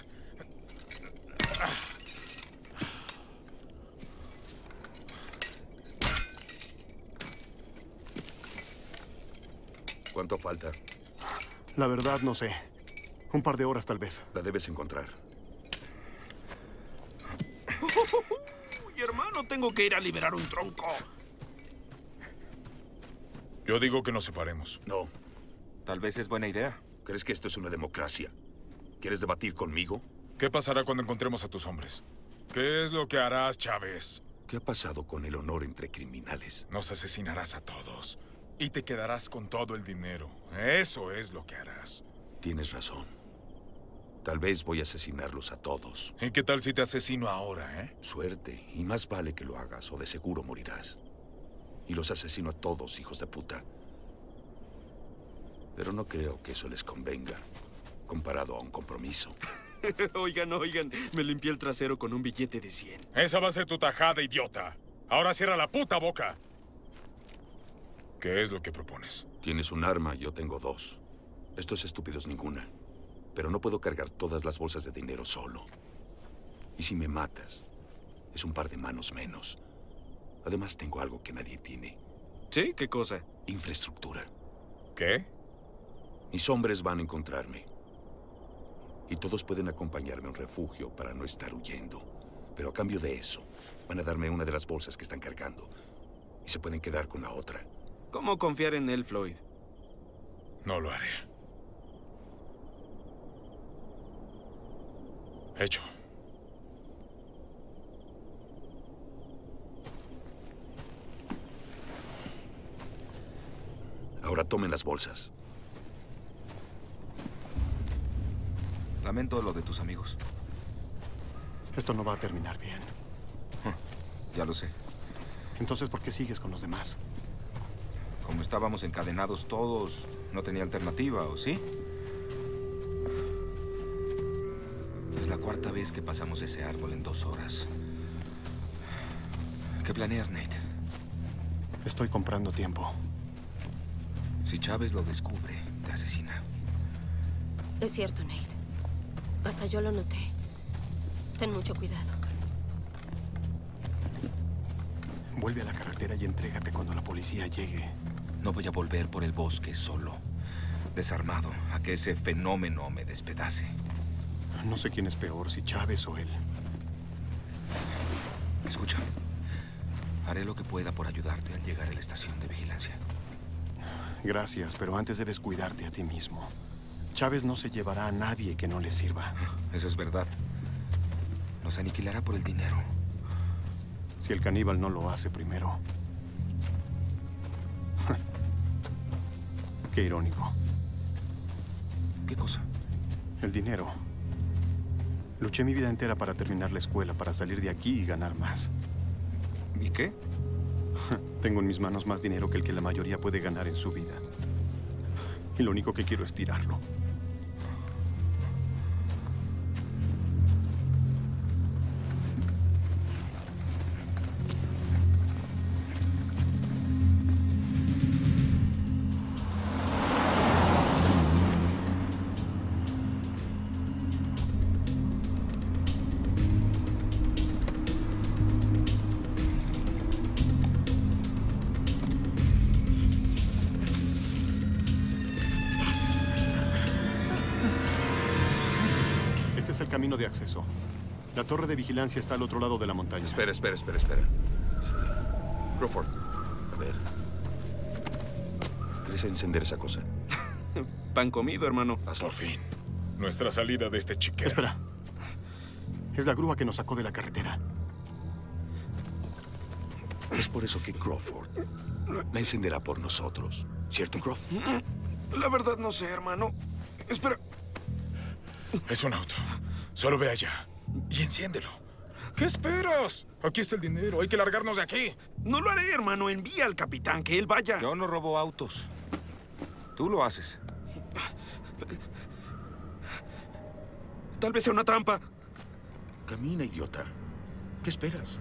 ¿Cuánto falta? La verdad, no sé. Un par de horas, tal vez. La debes encontrar. Uy, hermano, tengo que ir a liberar un tronco. Yo digo que nos separemos. No. Tal vez es buena idea. ¿Crees que esto es una democracia? ¿Quieres debatir conmigo? ¿Qué pasará cuando encontremos a tus hombres? ¿Qué es lo que harás, Chávez? ¿Qué ha pasado con el honor entre criminales? Nos asesinarás a todos. Y te quedarás con todo el dinero. Eso es lo que harás. Tienes razón. Tal vez voy a asesinarlos a todos. ¿Y qué tal si te asesino ahora, eh? Suerte. Y más vale que lo hagas, o de seguro morirás. Y los asesino a todos, hijos de puta. Pero no creo que eso les convenga, comparado a un compromiso. Oigan, me limpié el trasero con un billete de 100. Esa va a ser tu tajada, idiota. Ahora cierra la puta boca. ¿Qué es lo que propones? Tienes un arma, yo tengo dos. Estos estúpidos ninguna. Pero no puedo cargar todas las bolsas de dinero solo. Y si me matas, es un par de manos menos. Además, tengo algo que nadie tiene. ¿Sí? ¿Qué cosa? Infraestructura. ¿Qué? Mis hombres van a encontrarme. Y todos pueden acompañarme a un refugio para no estar huyendo. Pero a cambio de eso, van a darme una de las bolsas que están cargando. Y se pueden quedar con la otra. ¿Cómo confiar en él, Floyd? No lo haré. Hecho. Ahora tomen las bolsas. Lamento lo de tus amigos. Esto no va a terminar bien. Ya lo sé. Entonces, ¿por qué sigues con los demás? Como estábamos encadenados todos, no tenía alternativa, ¿o sí? Es la cuarta vez que pasamos ese árbol en 2 horas. ¿Qué planeas, Nate? Estoy comprando tiempo. Si Chávez lo descubre, te asesina. Es cierto, Nate. Hasta yo lo noté. Ten mucho cuidado. Vuelve a la carretera y entrégate cuando la policía llegue. No voy a volver por el bosque solo, desarmado, a que ese fenómeno me despedace. No sé quién es peor, si Chávez o él. Escucha, haré lo que pueda por ayudarte al llegar a la estación de vigilancia. Gracias, pero antes debes cuidarte a ti mismo. Chávez no se llevará a nadie que no le sirva. Eso es verdad. Nos aniquilará por el dinero. Si el caníbal no lo hace primero. Qué irónico. ¿Qué cosa? El dinero. Luché mi vida entera para terminar la escuela, para salir de aquí y ganar más. ¿Y qué? Tengo en mis manos más dinero que el que la mayoría puede ganar en su vida. Y lo único que quiero es tirarlo. es el camino de acceso. La torre de vigilancia está al otro lado de la montaña. Espera. Sí. Crawford, a ver. ¿Quieres encender esa cosa? Pan comido, hermano. Por fin. Nuestra salida de este chiquero. Espera. Es la grúa que nos sacó de la carretera. Es por eso que Crawford la encenderá por nosotros. ¿Cierto, Crawford? La verdad no sé, hermano. Espera. Es un auto. Solo ve allá y enciéndelo. ¿Qué esperas? Aquí está el dinero. Hay que largarnos de aquí. No lo haré, hermano. Envía al capitán, que él vaya. Yo no robo autos. Tú lo haces. Tal vez sea una trampa. Camina, idiota. ¿Qué esperas?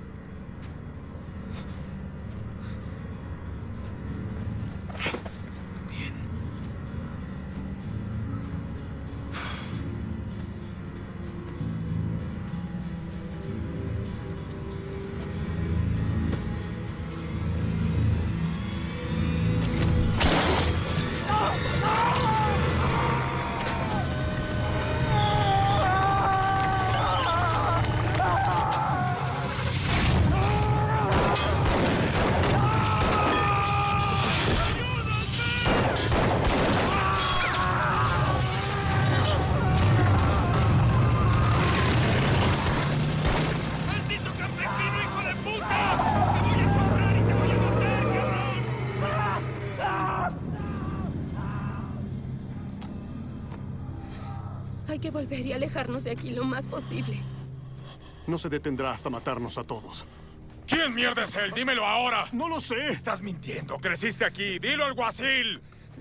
Hay que volver y alejarnos de aquí lo más posible. No se detendrá hasta matarnos a todos. ¿Quién mierda es él? Dímelo ahora. No lo sé. Estás mintiendo. Creciste aquí. Dilo, alguacil.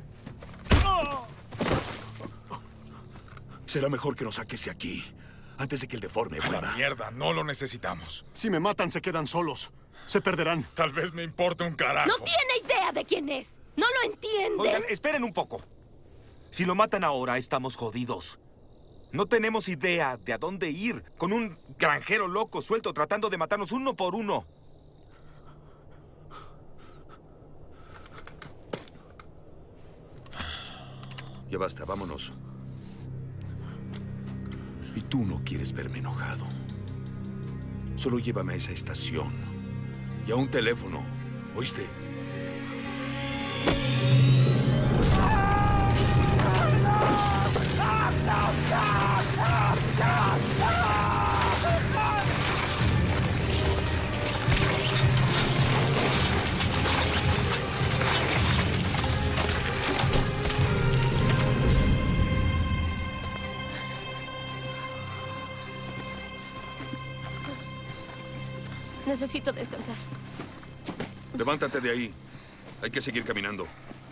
Será mejor que nos saques de aquí, antes de que el deforme A vuelva. la mierda, no lo necesitamos. Si me matan, se quedan solos. Se perderán. Tal vez me importa un carajo. ¡No tiene idea de quién es! ¡No lo entiende! Oigan, esperen un poco. Si lo matan ahora, estamos jodidos. No tenemos idea de a dónde ir, con un granjero loco suelto tratando de matarnos uno por uno. Ya basta, vámonos. Y tú no quieres verme enojado. Solo llévame a esa estación y a un teléfono, ¿oíste? Necesito descansar. Levántate de ahí. Hay que seguir caminando.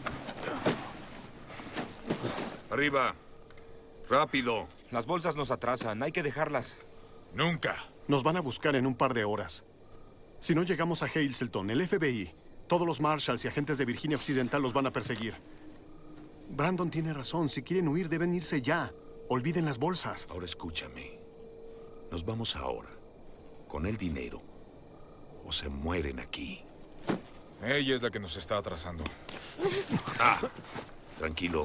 Arriba. Rápido. Las bolsas nos atrasan. Hay que dejarlas. Nunca. Nos van a buscar en un par de horas. Si no llegamos a Hazleton, el FBI, todos los Marshalls y agentes de Virginia Occidental los van a perseguir. Brandon tiene razón. Si quieren huir, deben irse ya. Olviden las bolsas. Ahora escúchame. Nos vamos ahora. Con el dinero. O se mueren aquí. Ella es la que nos está atrasando. Tranquilo.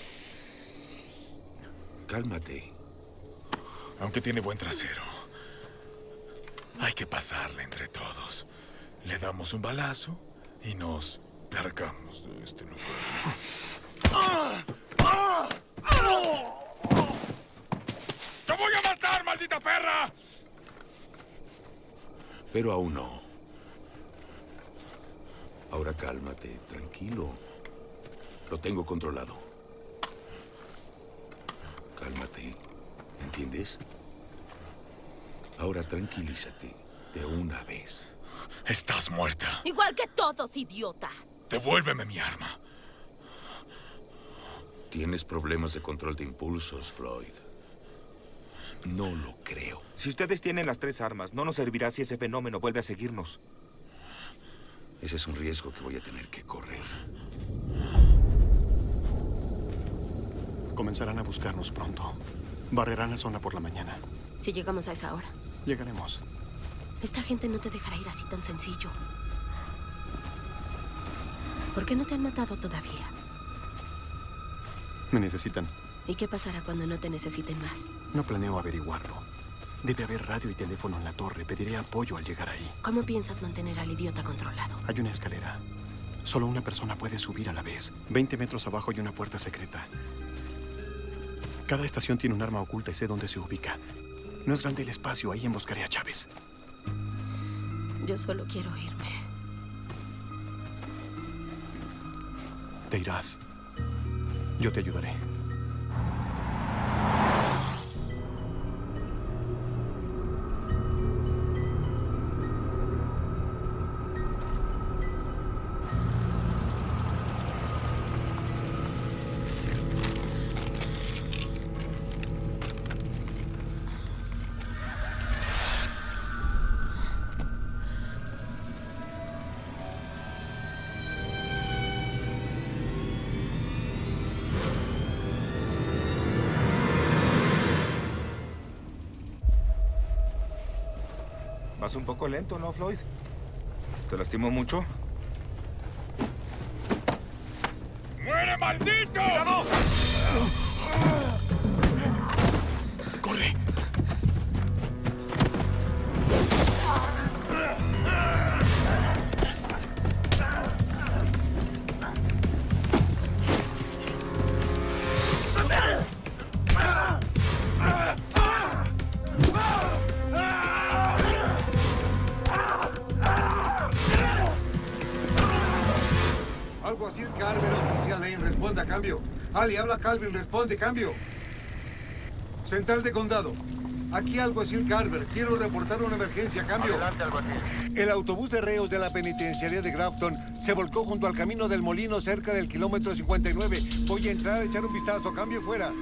Cálmate. Aunque tiene buen trasero. Hay que pasarle entre todos. Le damos un balazo y nos largamos de este lugar. ¡Te voy a matar, maldita perra! Pero aún no. Ahora cálmate, tranquilo. Lo tengo controlado. Cálmate, ¿entiendes? Ahora tranquilízate de una vez. Estás muerta. Igual que todos, idiota. Devuélveme mi arma. Tienes problemas de control de impulsos, Floyd. No lo creo. Si ustedes tienen las 3 armas, no nos servirá si ese fenómeno vuelve a seguirnos. Ese es un riesgo que voy a tener que correr. Comenzarán a buscarnos pronto. Barrerán la zona por la mañana. Si llegamos a esa hora. Llegaremos. Esta gente no te dejará ir así tan sencillo. ¿Por qué no te han matado todavía? Me necesitan. ¿Y qué pasará cuando no te necesiten más? No planeo averiguarlo. Debe haber radio y teléfono en la torre. Pediré apoyo al llegar ahí. ¿Cómo piensas mantener al idiota controlado? Hay una escalera. Solo una persona puede subir a la vez. 20 metros abajo hay una puerta secreta. Cada estación tiene un arma oculta y sé dónde se ubica. No es grande el espacio. Ahí emboscaré a Chávez. Yo solo quiero irme. Te irás. Yo te ayudaré. Vas un poco lento, ¿no, Floyd? ¿Te lastimó mucho? ¡Muere, maldito! ¡Cuidado! ¡Corre! Alguacil Carver, oficial Lane, responda, cambio. Ali, habla Calvin, responde, cambio. Central de condado. Aquí Alguacil Carver, quiero reportar una emergencia, cambio. Adelante, alguacil. El autobús de reos de la penitenciaría de Grafton se volcó junto al camino del molino cerca del kilómetro 59. Voy a entrar a echar un vistazo, cambio fuera.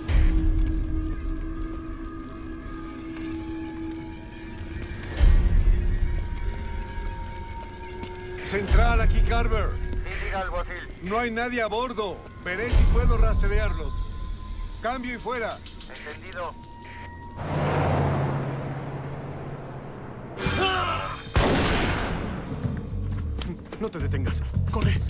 Central, aquí Carver. Sí, diga, alguacil. No hay nadie a bordo. Veré si puedo rastrearlos. Cambio y fuera. Entendido. No te detengas. ¡Corre!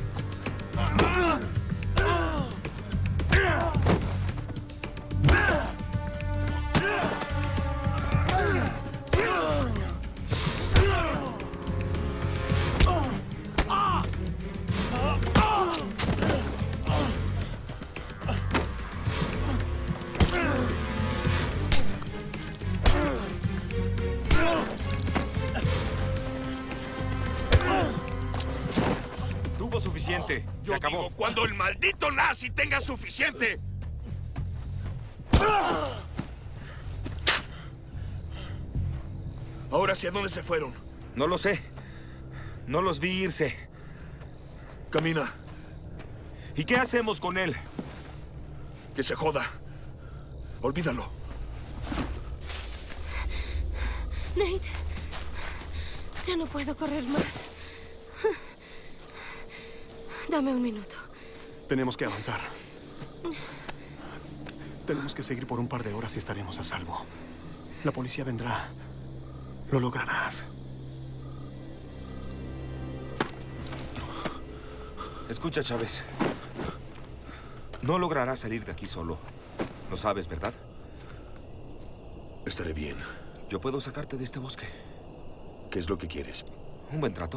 Tuvo suficiente. Se acabó. Digo, cuando el maldito nazi tenga suficiente. Ahora, ¿hacia dónde se fueron? No lo sé. No los vi irse. Camina. ¿Y qué hacemos con él? Que se joda. Olvídalo. Nate, ya no puedo correr más. Dame un minuto. Tenemos que avanzar. Tenemos que seguir por un par de horas y estaremos a salvo. La policía vendrá. Lo lograrás. Escucha, Chávez. No lograrás salir de aquí solo. Lo sabes, ¿verdad? Estaré bien. Yo puedo sacarte de este bosque. ¿Qué es lo que quieres? ¿Un buen trato?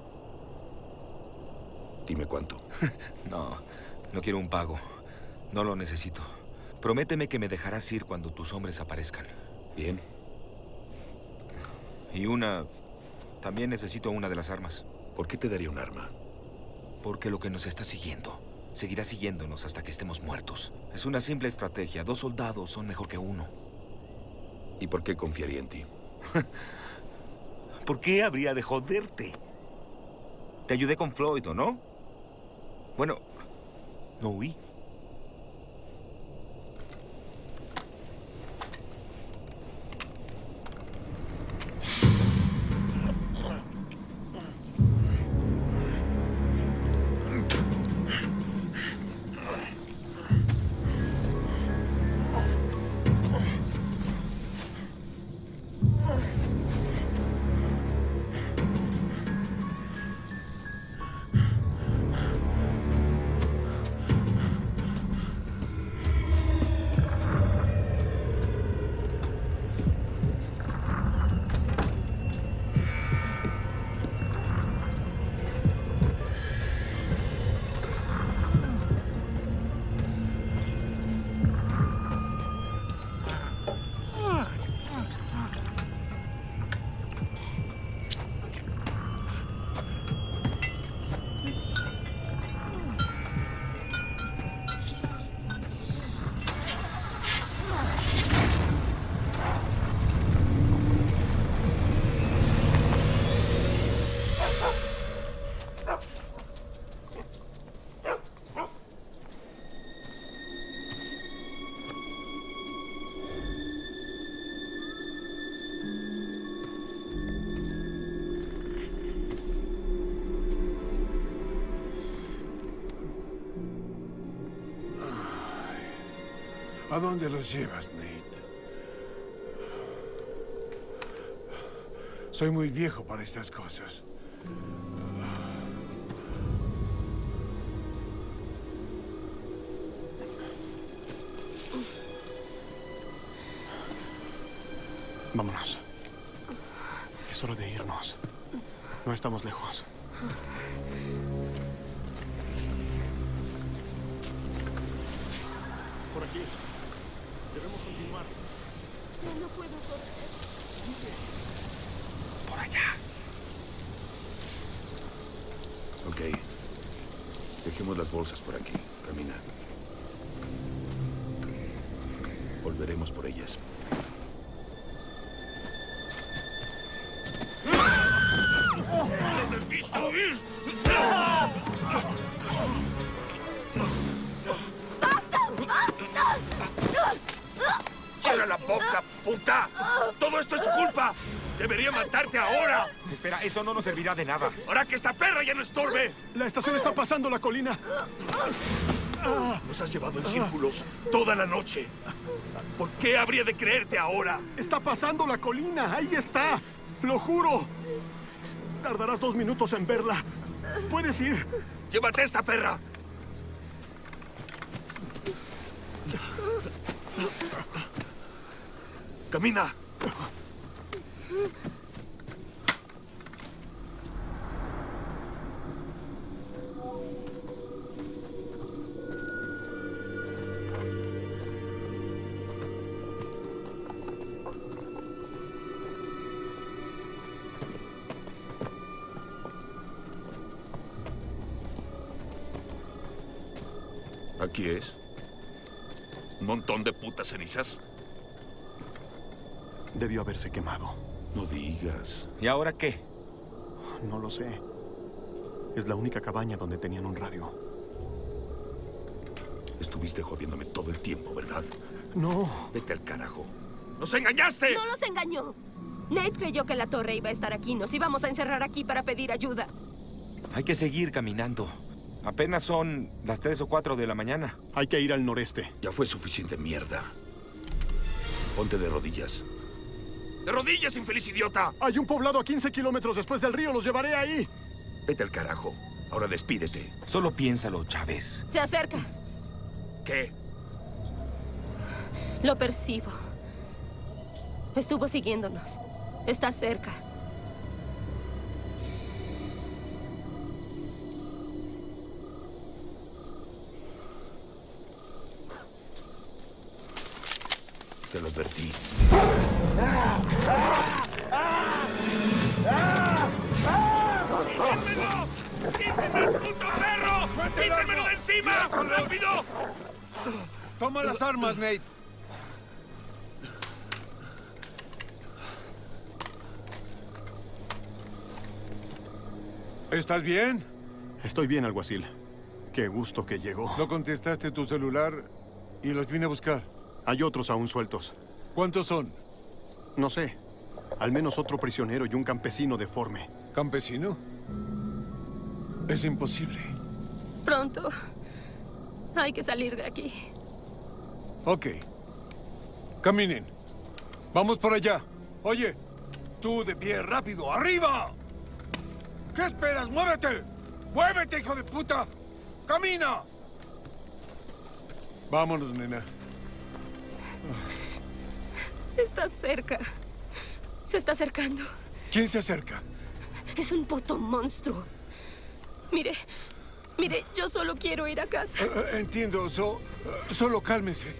Dime cuánto. No quiero un pago. No lo necesito. Prométeme que me dejarás ir cuando tus hombres aparezcan. Bien. Y también necesito una de las armas. ¿Por qué te daría un arma? Porque lo que nos está siguiendo seguirá siguiéndonos hasta que estemos muertos. Es una simple estrategia. 2 soldados son mejor que 1. ¿Y por qué confiaría en ti? ¿Por qué habría de joderte? Te ayudé con Floyd, ¿o no? Bueno, no huí. ¿A dónde los llevas, Nate? Soy muy viejo para estas cosas. Vámonos. Es hora de irnos. No estamos lejos. Por aquí. Debemos continuar. No puedo correr. Por allá. Ok. Dejemos las bolsas por aquí. Camina. Volveremos por ellas. ¿No me has visto? ¡Cierra la boca, puta! ¡Todo esto es su culpa! ¡Debería matarte ahora! Espera, eso no nos servirá de nada. ¡Ahora que esta perra ya no estorbe! La estación está pasando la colina. Nos has llevado en círculos toda la noche. ¿Por qué habría de creerte ahora? Está pasando la colina. Ahí está. Lo juro. Tardarás 2 minutos en verla. Puedes ir. ¡Llévate a esta perra! ¡Camina! ¿Aquí es? ¿Un montón de putas cenizas? Debió haberse quemado. No digas. ¿Y ahora qué? No lo sé. Es la única cabaña donde tenían un radio. Estuviste jodiéndome todo el tiempo, ¿verdad? No. Vete al carajo. ¡Nos engañaste! No los engañó. Nate creyó que la torre iba a estar aquí. Nos íbamos a encerrar aquí para pedir ayuda. Hay que seguir caminando. Apenas son las 3 o 4 de la mañana. Hay que ir al noreste. Ya fue suficiente mierda. Ponte de rodillas. ¡De rodillas, infeliz idiota! Hay un poblado a 15 kilómetros después del río. Los llevaré ahí. Vete al carajo. Ahora despídete. Solo piénsalo, Chávez. Se acerca. ¿Qué? Lo percibo. Estuvo siguiéndonos. Está cerca. Te lo advertí. ¡Quítenmelo! ¡Quítenme el puto perro! ¡Quítenmelo de encima! ¡Rápido! Toma las armas, Nate. ¿Estás bien? Estoy bien, alguacil. Qué gusto que llegó. No contestaste tu celular y los vine a buscar. Hay otros aún sueltos. ¿Cuántos son? No sé. Al menos otro prisionero y un campesino deforme. ¿Campesino? Es imposible. Pronto. Hay que salir de aquí. Ok. Caminen. Vamos por allá. Oye, tú de pie, rápido, ¡arriba! ¿Qué esperas? ¡Muévete! ¡Muévete, hijo de puta! ¡Camina! Vámonos, nena. Está cerca. Se está acercando. ¿Quién se acerca? Es un puto monstruo. Mire, yo solo quiero ir a casa. Entiendo, solo cálmese.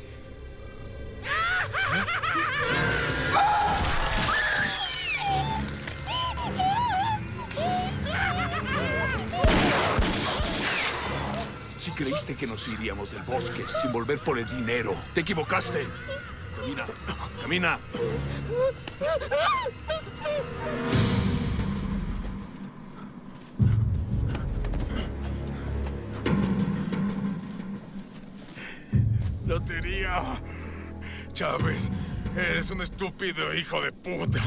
Si creíste que nos iríamos del bosque sin volver por el dinero, te equivocaste. Camina, camina. Lotería. Chávez, eres un estúpido hijo de puta.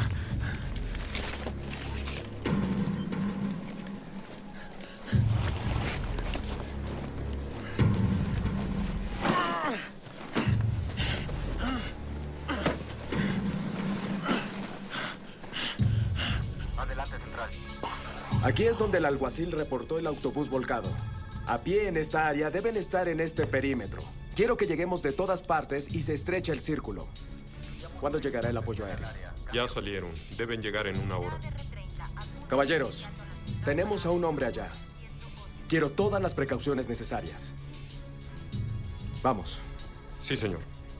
Aquí es donde el alguacil reportó el autobús volcado. A pie en esta área deben estar en este perímetro. Quiero que lleguemos de todas partes y se estreche el círculo. ¿Cuándo llegará el apoyo aéreo? Ya salieron. Deben llegar en 1 hora. Caballeros, tenemos a un hombre allá. Quiero todas las precauciones necesarias. Vamos. Sí, señor.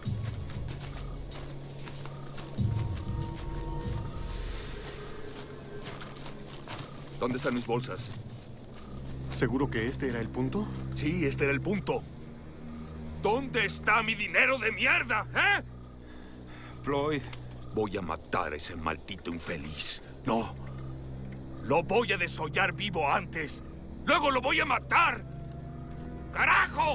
¿Dónde están mis bolsas? ¿Seguro que este era el punto? Sí, este era el punto. ¿Dónde está mi dinero de mierda, eh? Floyd, voy a matar a ese maldito infeliz. No. Lo voy a desollar vivo antes. Luego lo voy a matar. ¡Carajo!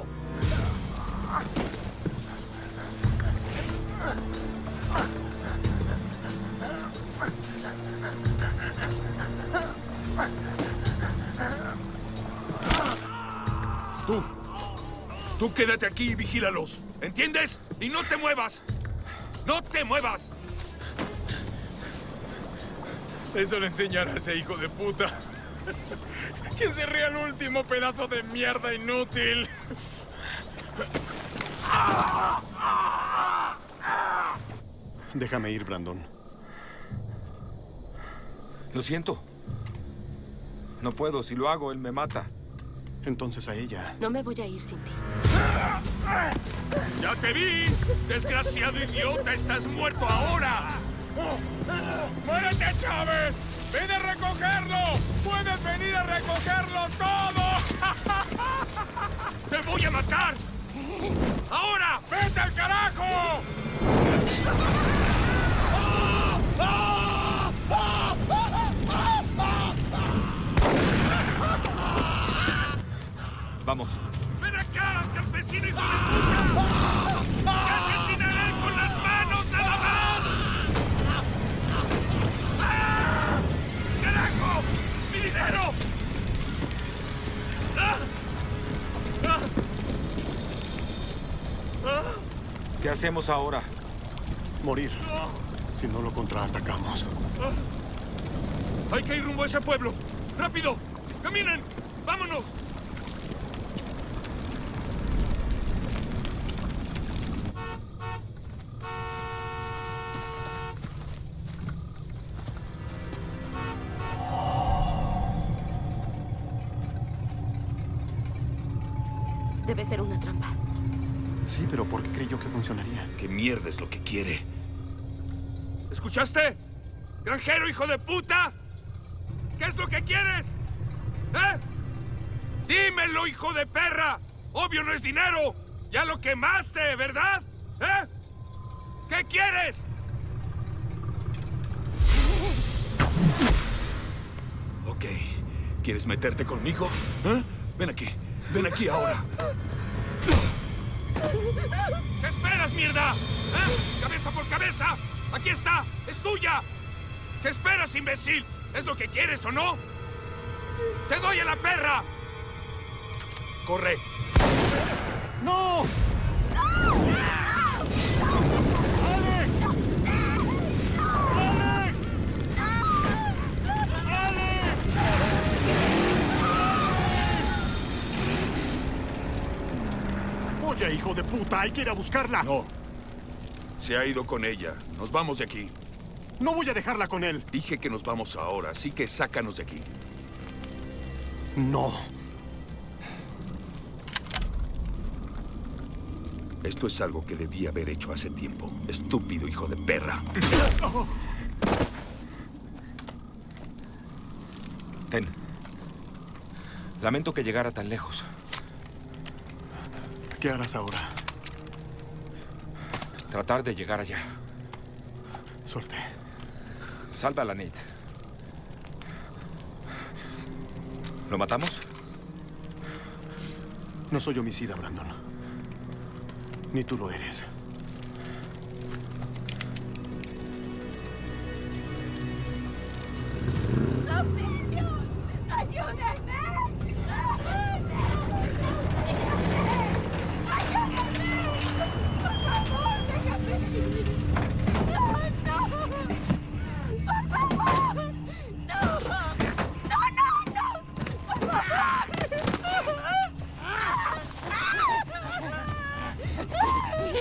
Tú quédate aquí y vigílalos. ¿Entiendes? Y no te muevas. ¡No te muevas! Eso le enseñará a ese hijo de puta. Que se ría el último pedazo de mierda inútil. Déjame ir, Brandon. Lo siento. No puedo. Si lo hago, él me mata. Entonces a ella. No me voy a ir sin ti. ¡Ya te vi! ¡Desgraciado idiota! ¡Estás muerto ahora! ¡Muérete, Chávez! ¡Ven a recogerlo! ¡Puedes venir a recogerlo todo! ¡Te voy a matar! ¡Ahora! ¡Vete al carajo! Vamos. ¡Ven acá, campesino hijo de puta! ¡Te asesinaré con las manos nada más! ¡Ah! ¡Carajo! ¡Mi dinero! ¡Ah! ¡Ah! ¡Ah! ¿Qué hacemos ahora? Morir. Si no lo contraatacamos. ¡Ah! ¡Hay que ir rumbo a ese pueblo! ¡Rápido! ¡Caminen! ¡Vámonos! Debe ser una trampa. Sí, pero ¿por qué creyó que funcionaría? ¿Qué mierda es lo que quiere? ¿Escuchaste? ¡Granjero, hijo de puta! ¿Qué es lo que quieres? ¿Eh? ¡Dímelo, hijo de perra! Obvio no es dinero. Ya lo quemaste, ¿verdad? ¿Eh? ¿Qué quieres? Ok. ¿Quieres meterte conmigo? ¿Eh? Ven aquí. Ven aquí ahora. ¿Qué esperas, mierda? ¿Eh? ¡Cabeza por cabeza! ¡Aquí está! ¡Es tuya! ¿Qué esperas, imbécil? ¿Es lo que quieres o no? ¡Te doy a la perra! ¡Corre! ¡No! ¡Alex! ¡Alex! Oye, hijo de puta, hay que ir a buscarla. No. Se ha ido con ella. Nos vamos de aquí. No voy a dejarla con él. Dije que nos vamos ahora, así que sácanos de aquí. No. Esto es algo que debí haber hecho hace tiempo. Estúpido hijo de perra. Ten. Lamento que llegara tan lejos. ¿Qué harás ahora? Tratar de llegar allá. Suerte. Salva a la Nate. ¿Lo matamos? No soy homicida, Brandon. Ni tú lo eres. ¡Auxilio! ¡Ayúdenme!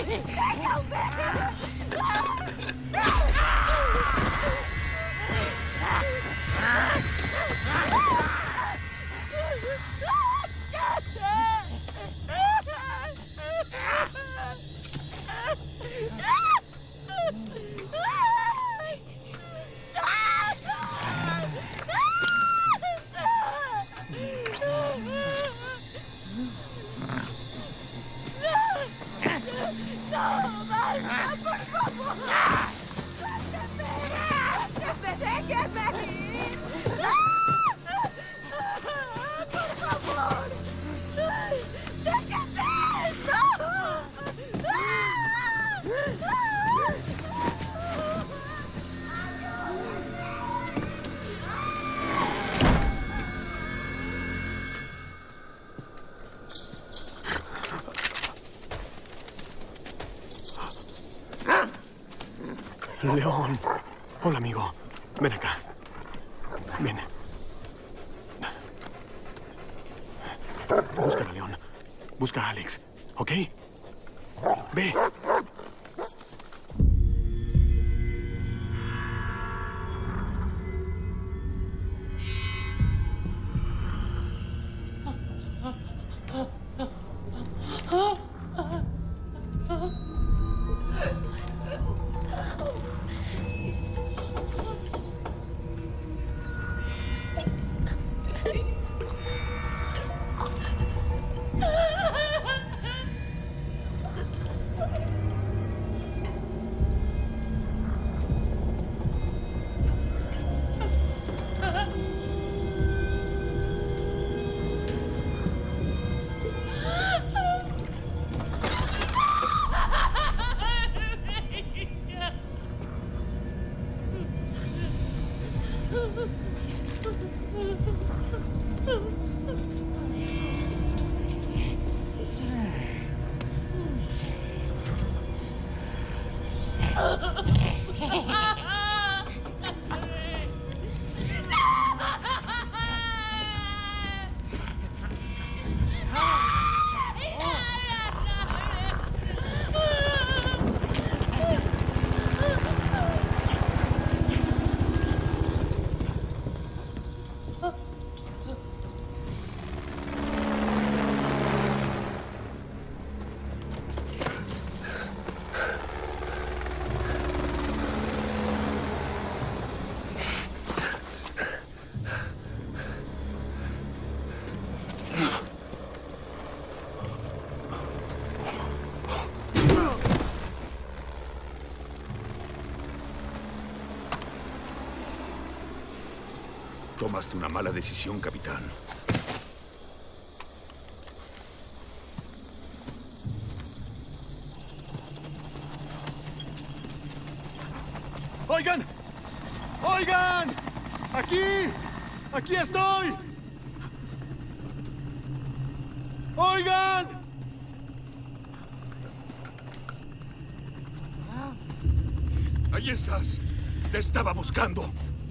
León. Hola, amigo. Ven acá. Ven. Búscala, León. Busca a Alex, ¿ok? Ve. Tomaste una mala decisión, capitán. ¡Oigan! ¡Oigan! ¡Aquí! ¡Aquí estoy! ¡Oigan! ¡Ahí estás! ¡Te estaba buscando!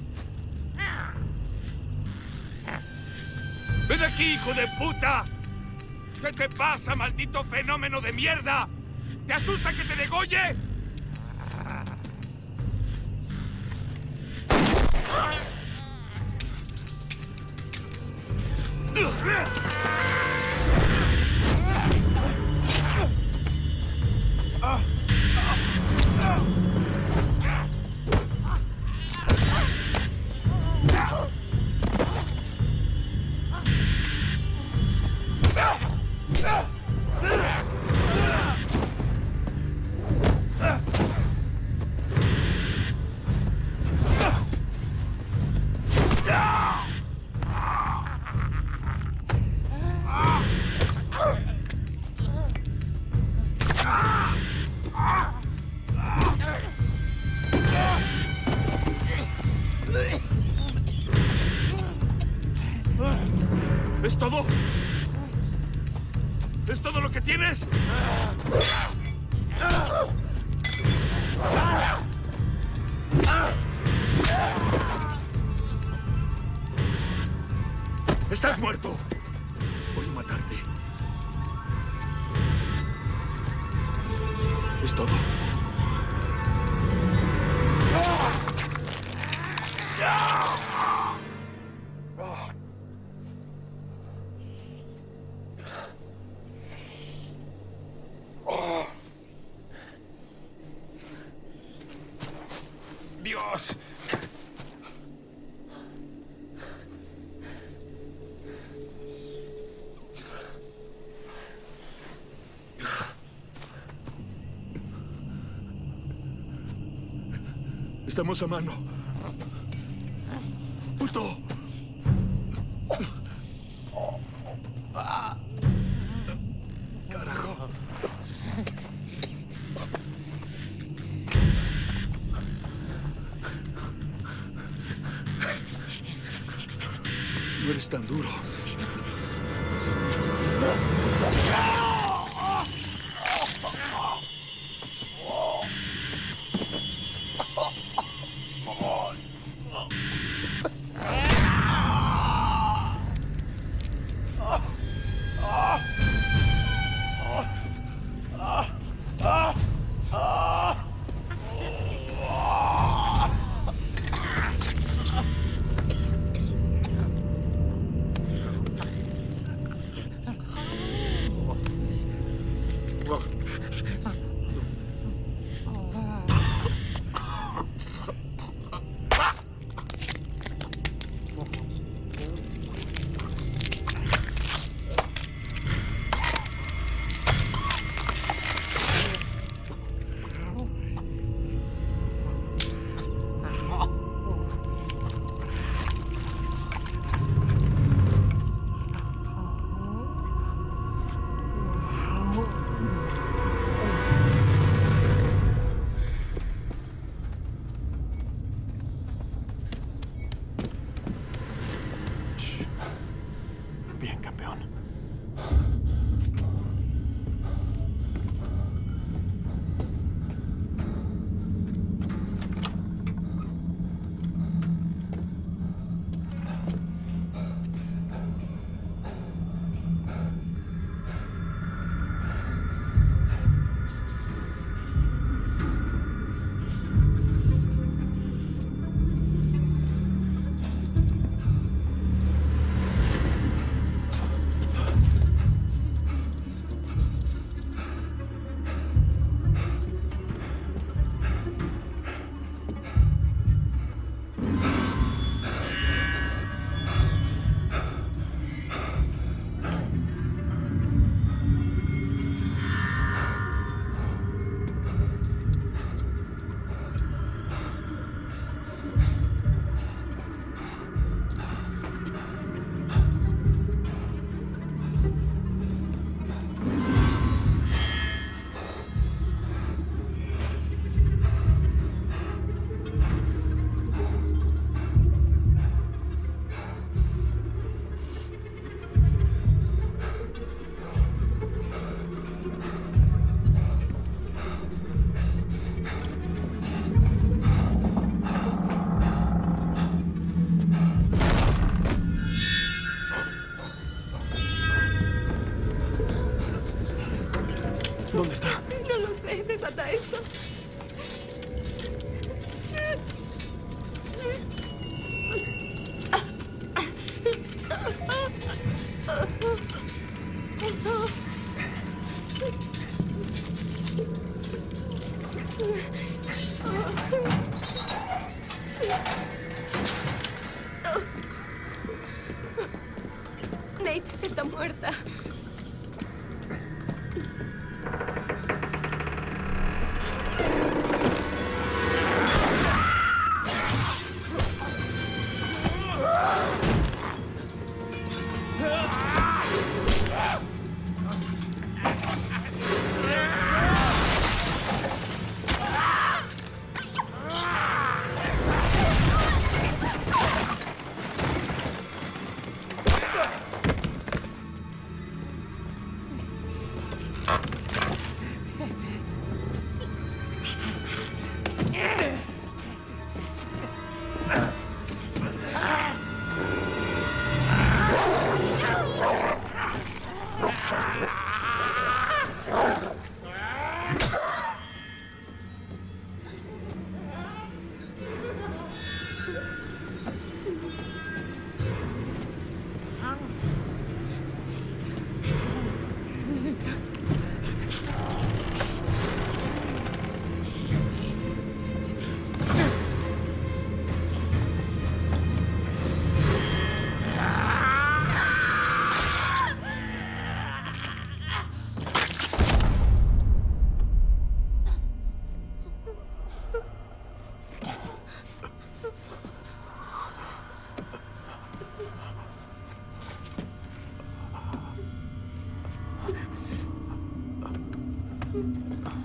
¡Ven aquí, hijo de puta! ¿Qué te pasa, maldito fenómeno de mierda? ¿Te asusta que te degolle? ¿Es todo? ¿Es todo lo que tienes? ¡Estás muerto! Voy a matarte. ¿Es todo? ¡Dios! Estamos a mano. ¡Puto! ¡Carajo! No eres tan duro. Bien, campeón. ¿Dónde está? No lo sé, desata esto. Nate está muerta.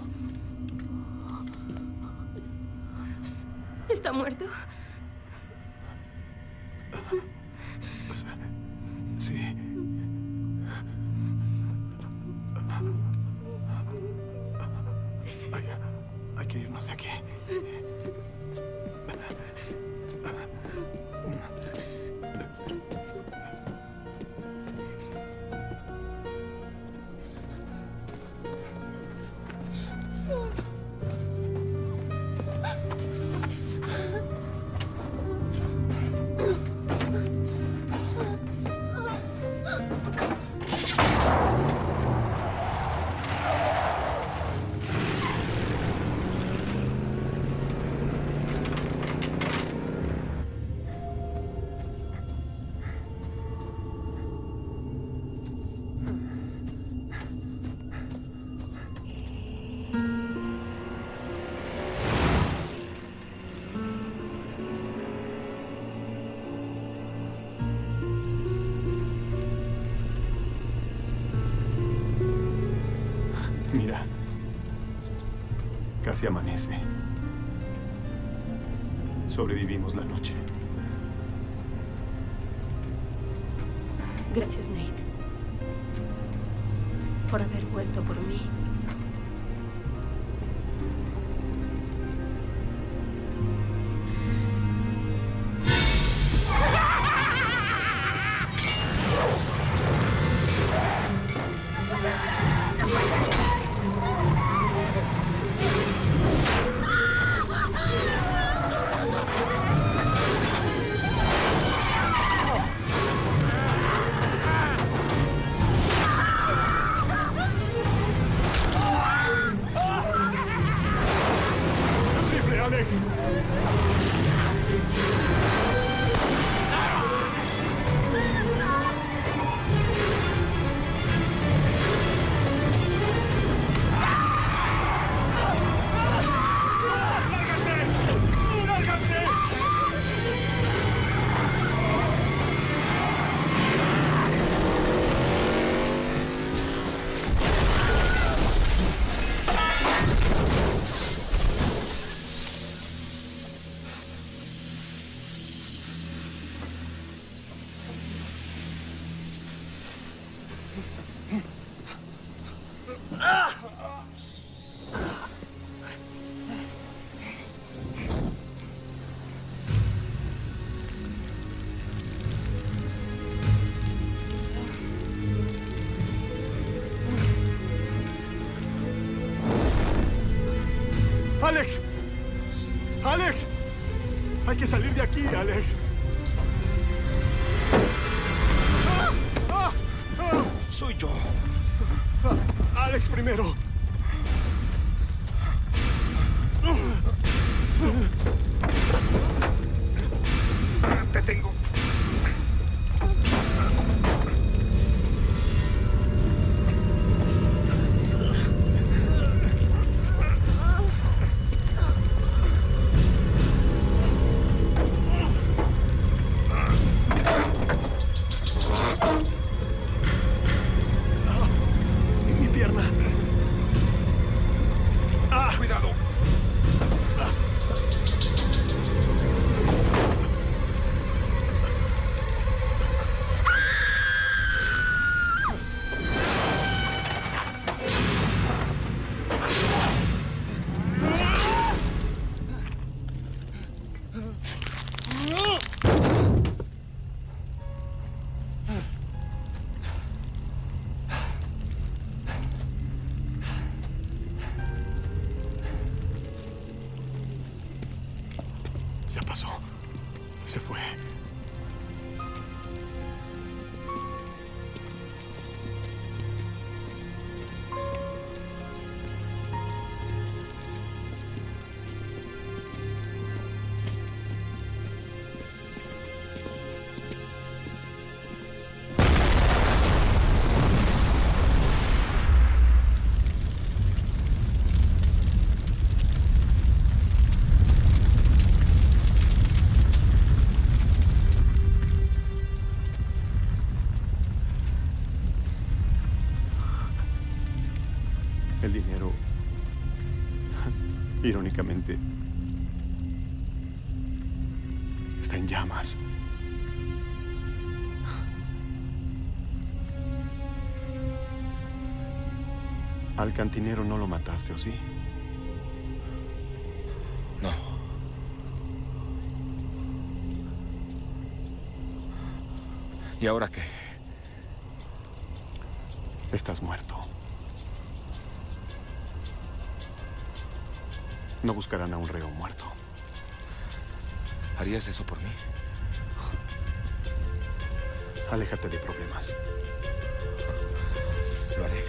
¿Está muerto? Sí. Hay que irnos de aquí. Mira, casi amanece. Sobrevivimos la noche. Gracias, Nate. Por haber vuelto por mí. ¡Alex! ¡Alex! Hay que salir de aquí, Alex. Soy yo. Alex primero. Te tengo. Mi pierna. Cuidado. Ya pasó. Se fue. Irónicamente, está en llamas. Al cantinero no lo mataste, ¿o sí? No. ¿Y ahora qué? Estás muerto. No buscarán a un reo muerto. ¿Harías eso por mí? Aléjate de problemas. Lo haré.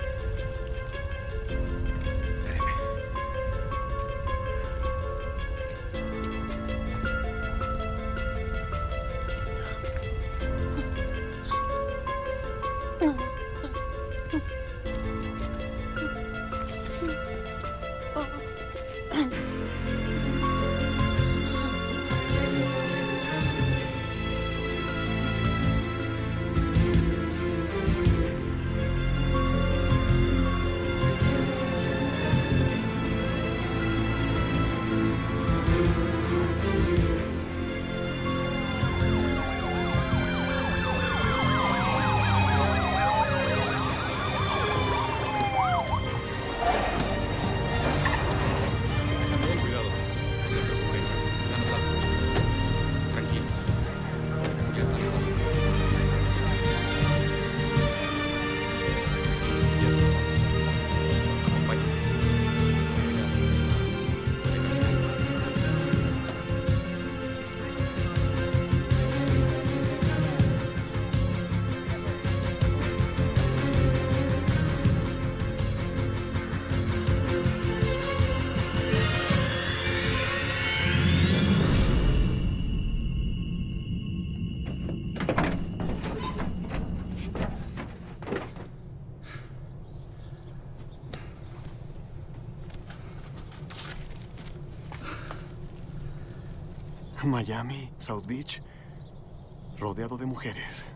Miami, South Beach, rodeado de mujeres.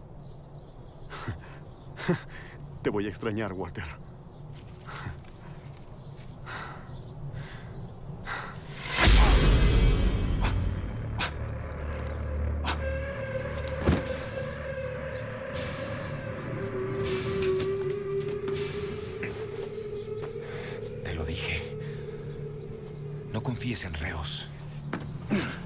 Te voy a extrañar, Walter. Te lo dije. No confíes en reos.